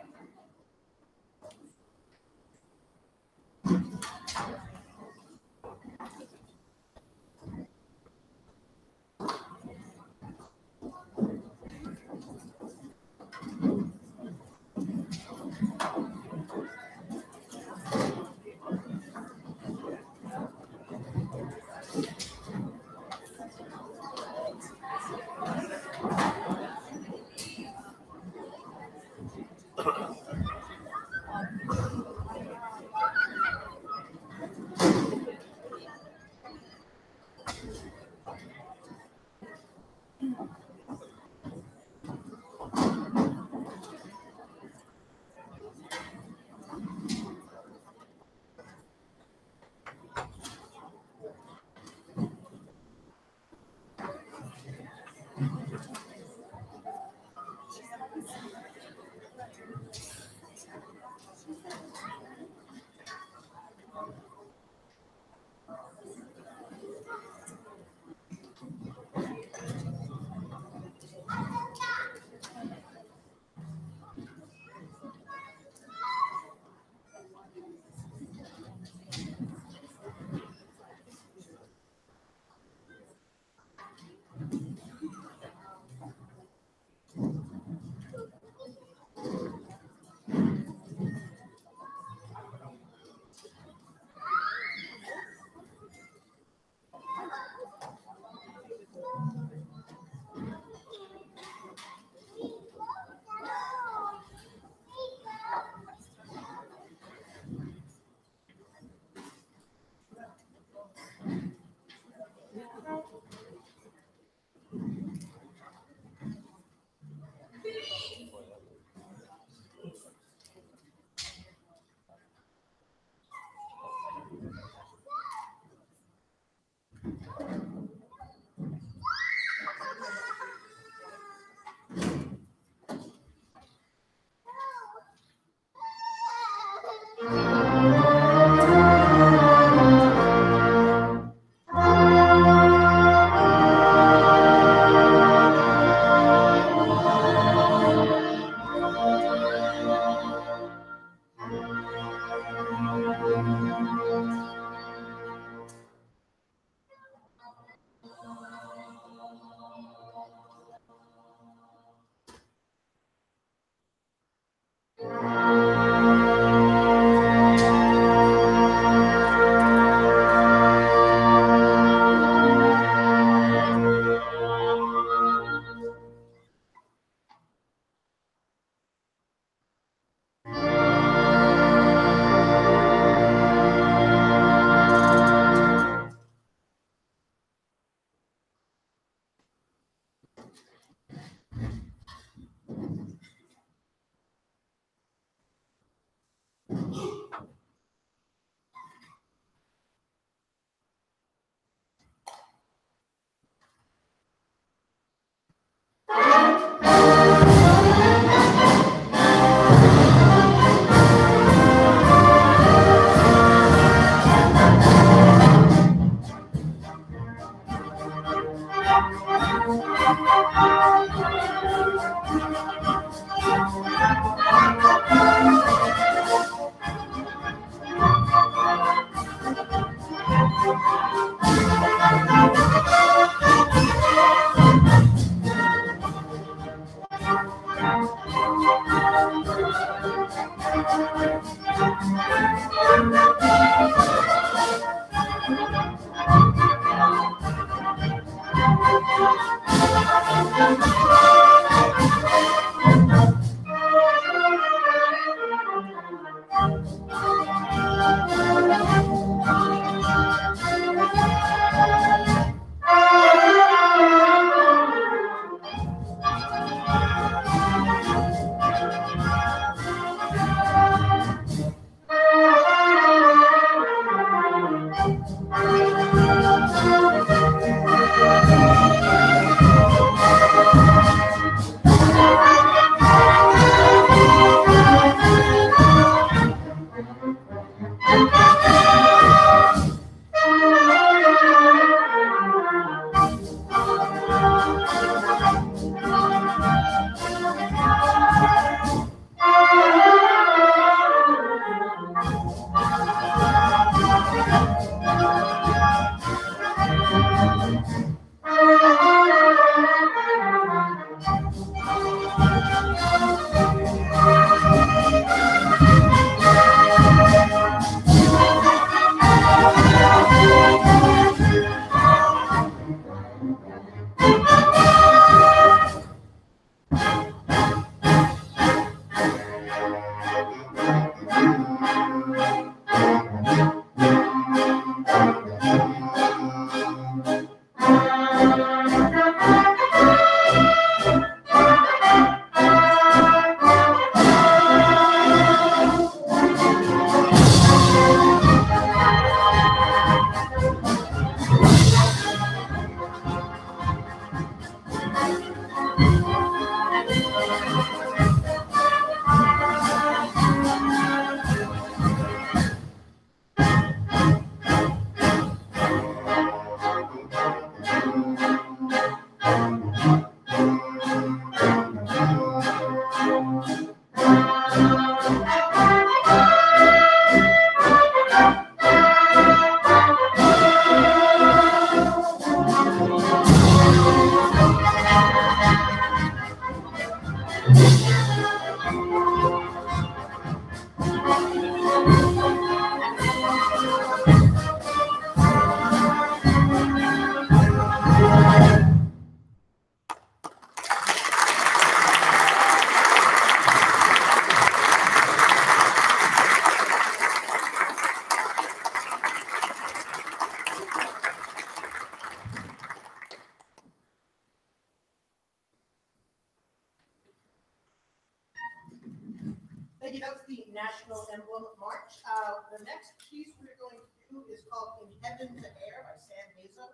Thank you. That's the National Emblem March. The next piece we're going to do is called In Heaven to Air by Sam Mesa.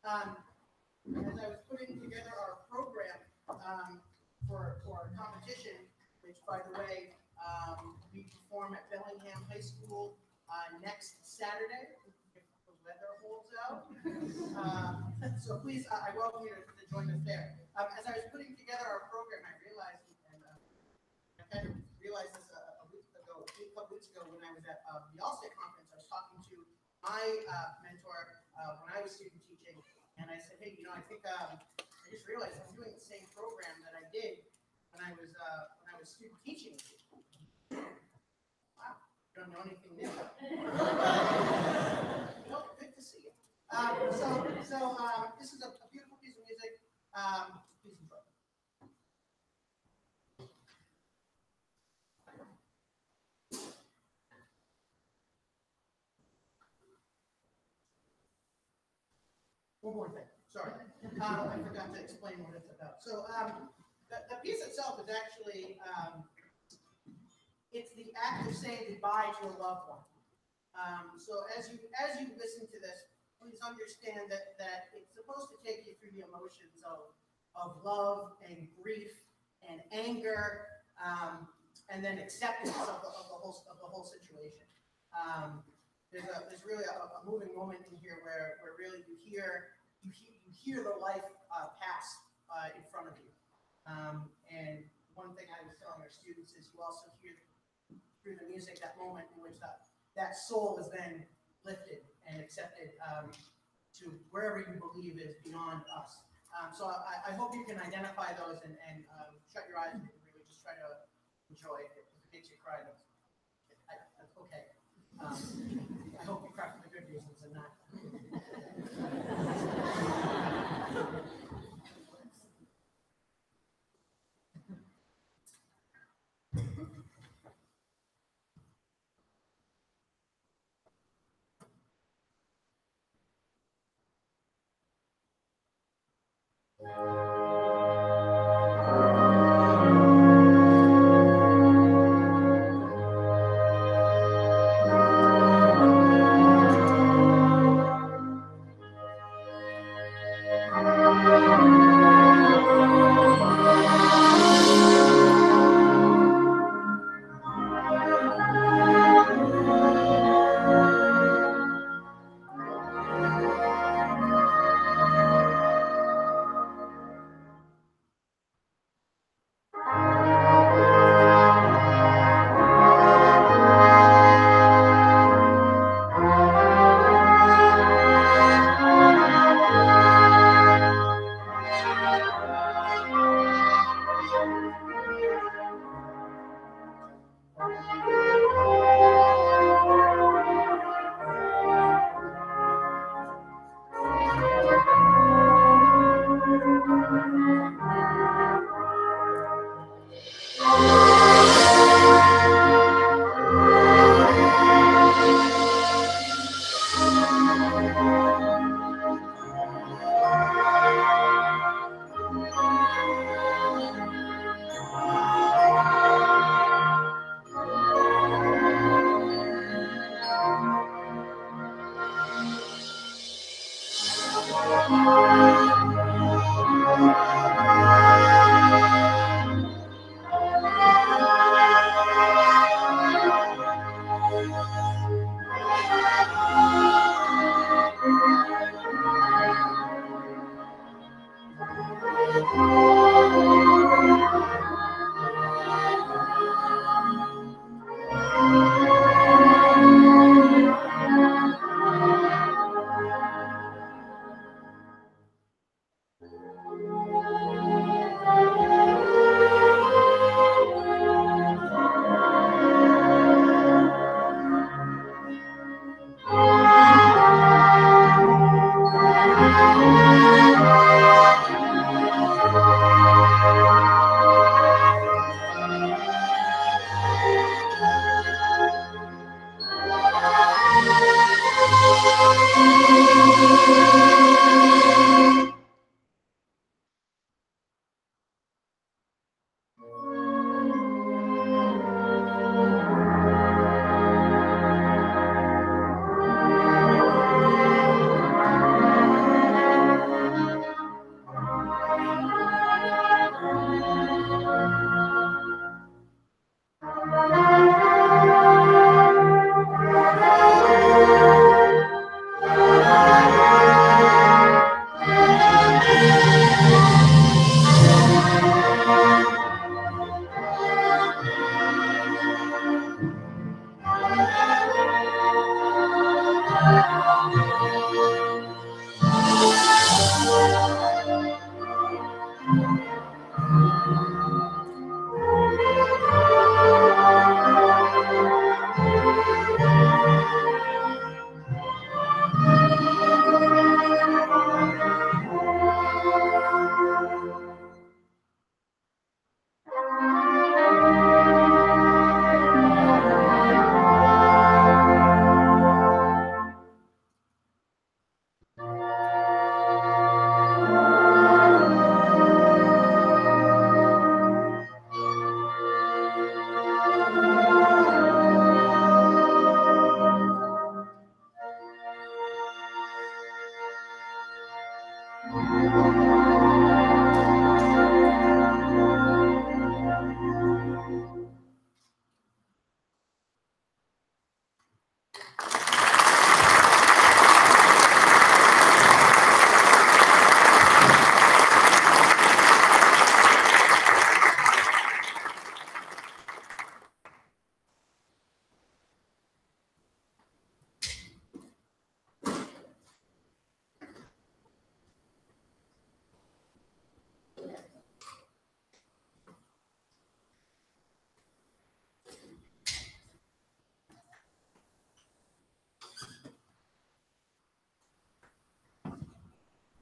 As I was putting together our program for our competition, which, by the way, we perform at Bellingham High School next Saturday, if the weather holds out. So please, I welcome you to join us there. As I was putting together our program, I realized, and I kind of realized this a couple weeks ago when I was at the All-State Conference. I was talking to my mentor when I was student teaching, and I said, hey, I think I just realized I'm doing the same program that I did when I was student teaching. Wow, you don't know anything new. Well, good to see you. So this is a beautiful piece of music. Please enjoy. One more thing, sorry. I forgot to explain what it's about. So the piece itself is actually, it's the act of saying goodbye to a loved one. So as you listen to this, please understand that it's supposed to take you through the emotions of love and grief and anger, and then acceptance of the whole situation. There's really a moving moment in here where really you hear the life pass in front of you. And one thing I was telling our students is you also hear through the music that moment in which that soul is then lifted and accepted to wherever you believe is beyond us. So I hope you can identify those and shut your eyes and really just try to enjoy it. If it makes you cry, that's I hope you crack for the good reasons and not.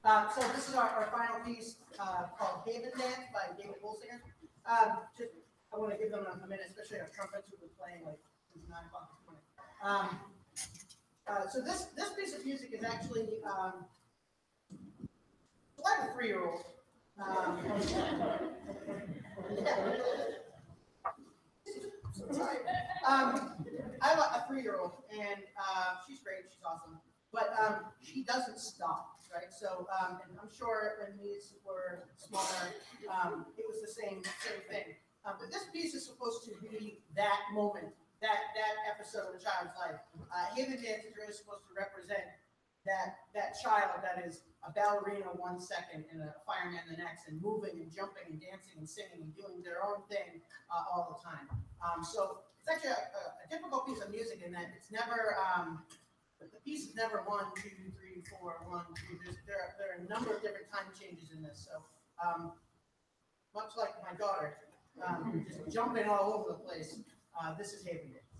So this is our final piece called Haven Dance by David Holsinger. I want to give them a minute, especially our trumpets who were playing like since 9 o'clock this morning. So this piece of music is actually like a 3-year-old. I have a 3-year-old, and she's great. She's awesome, but she doesn't stop, right? So, and I'm sure when these were smaller, it was the same thing. But this piece is supposed to be that moment, that episode of a child's life. Haven Dance is really supposed to represent that child that is a ballerina 1 second and a fireman the next, and moving and jumping and dancing and singing and doing their own thing all the time. So it's actually a difficult piece of music in that it's never, the piece is never 1, 2, 3, 4, 1, 2. There are a number of different time changes in this. So much like my daughter, just jumping all over the place, this is Haven Dance.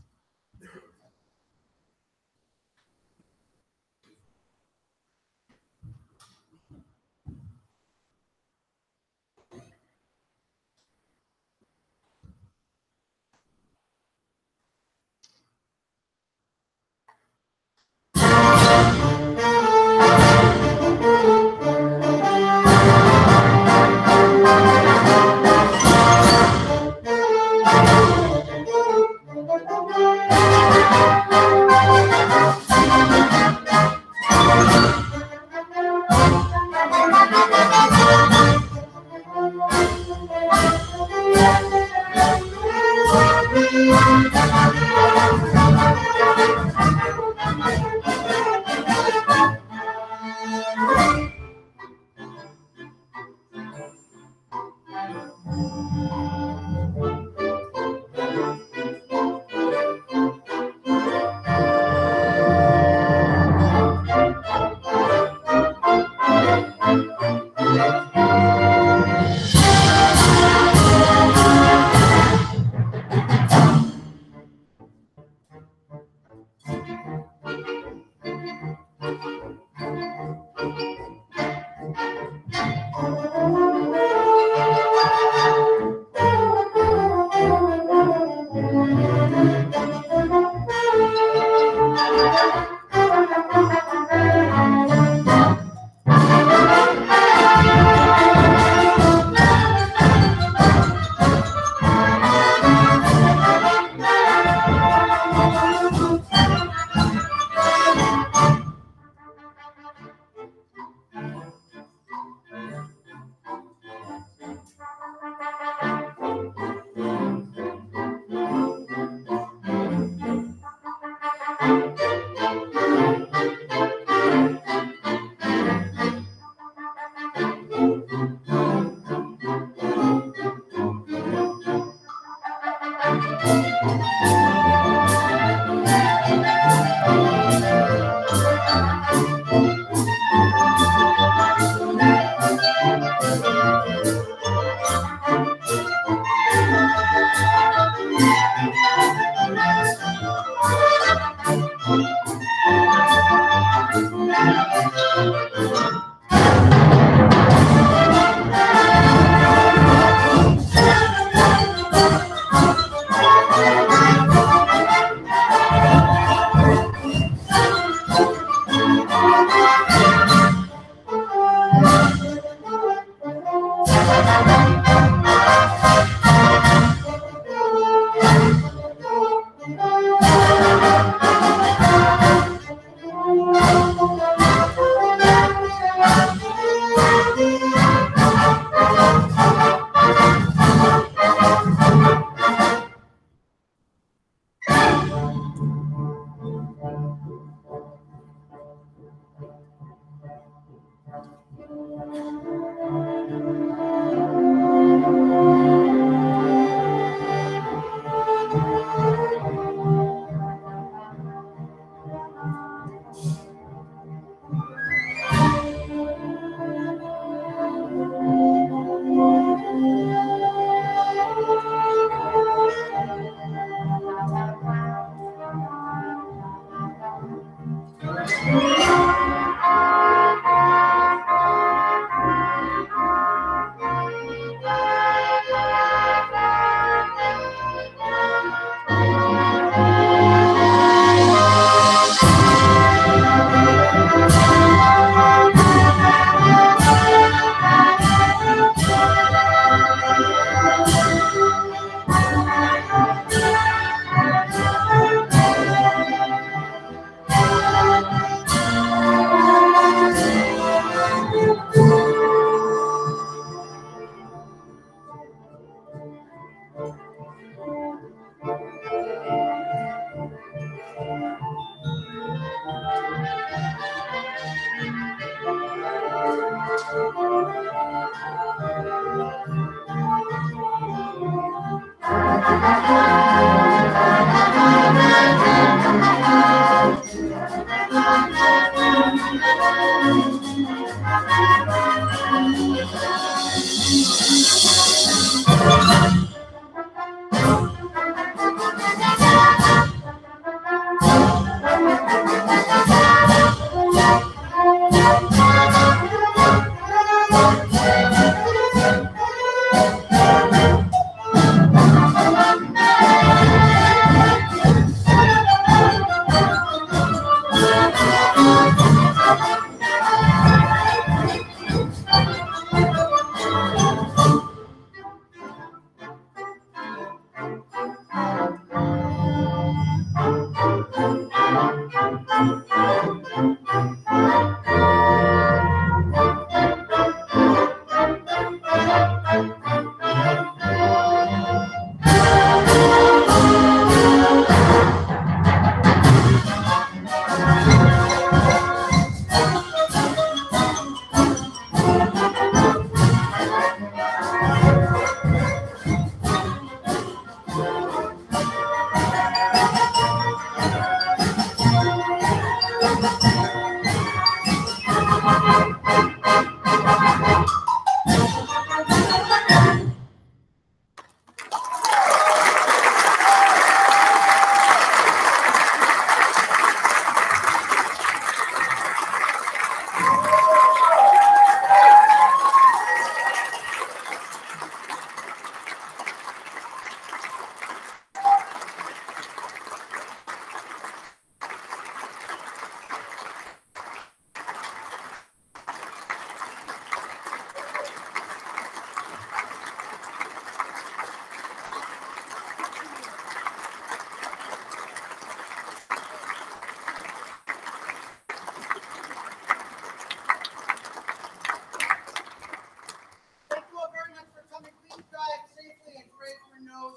Thank you all very much for coming. Please drive safely and pray for no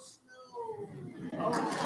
snow.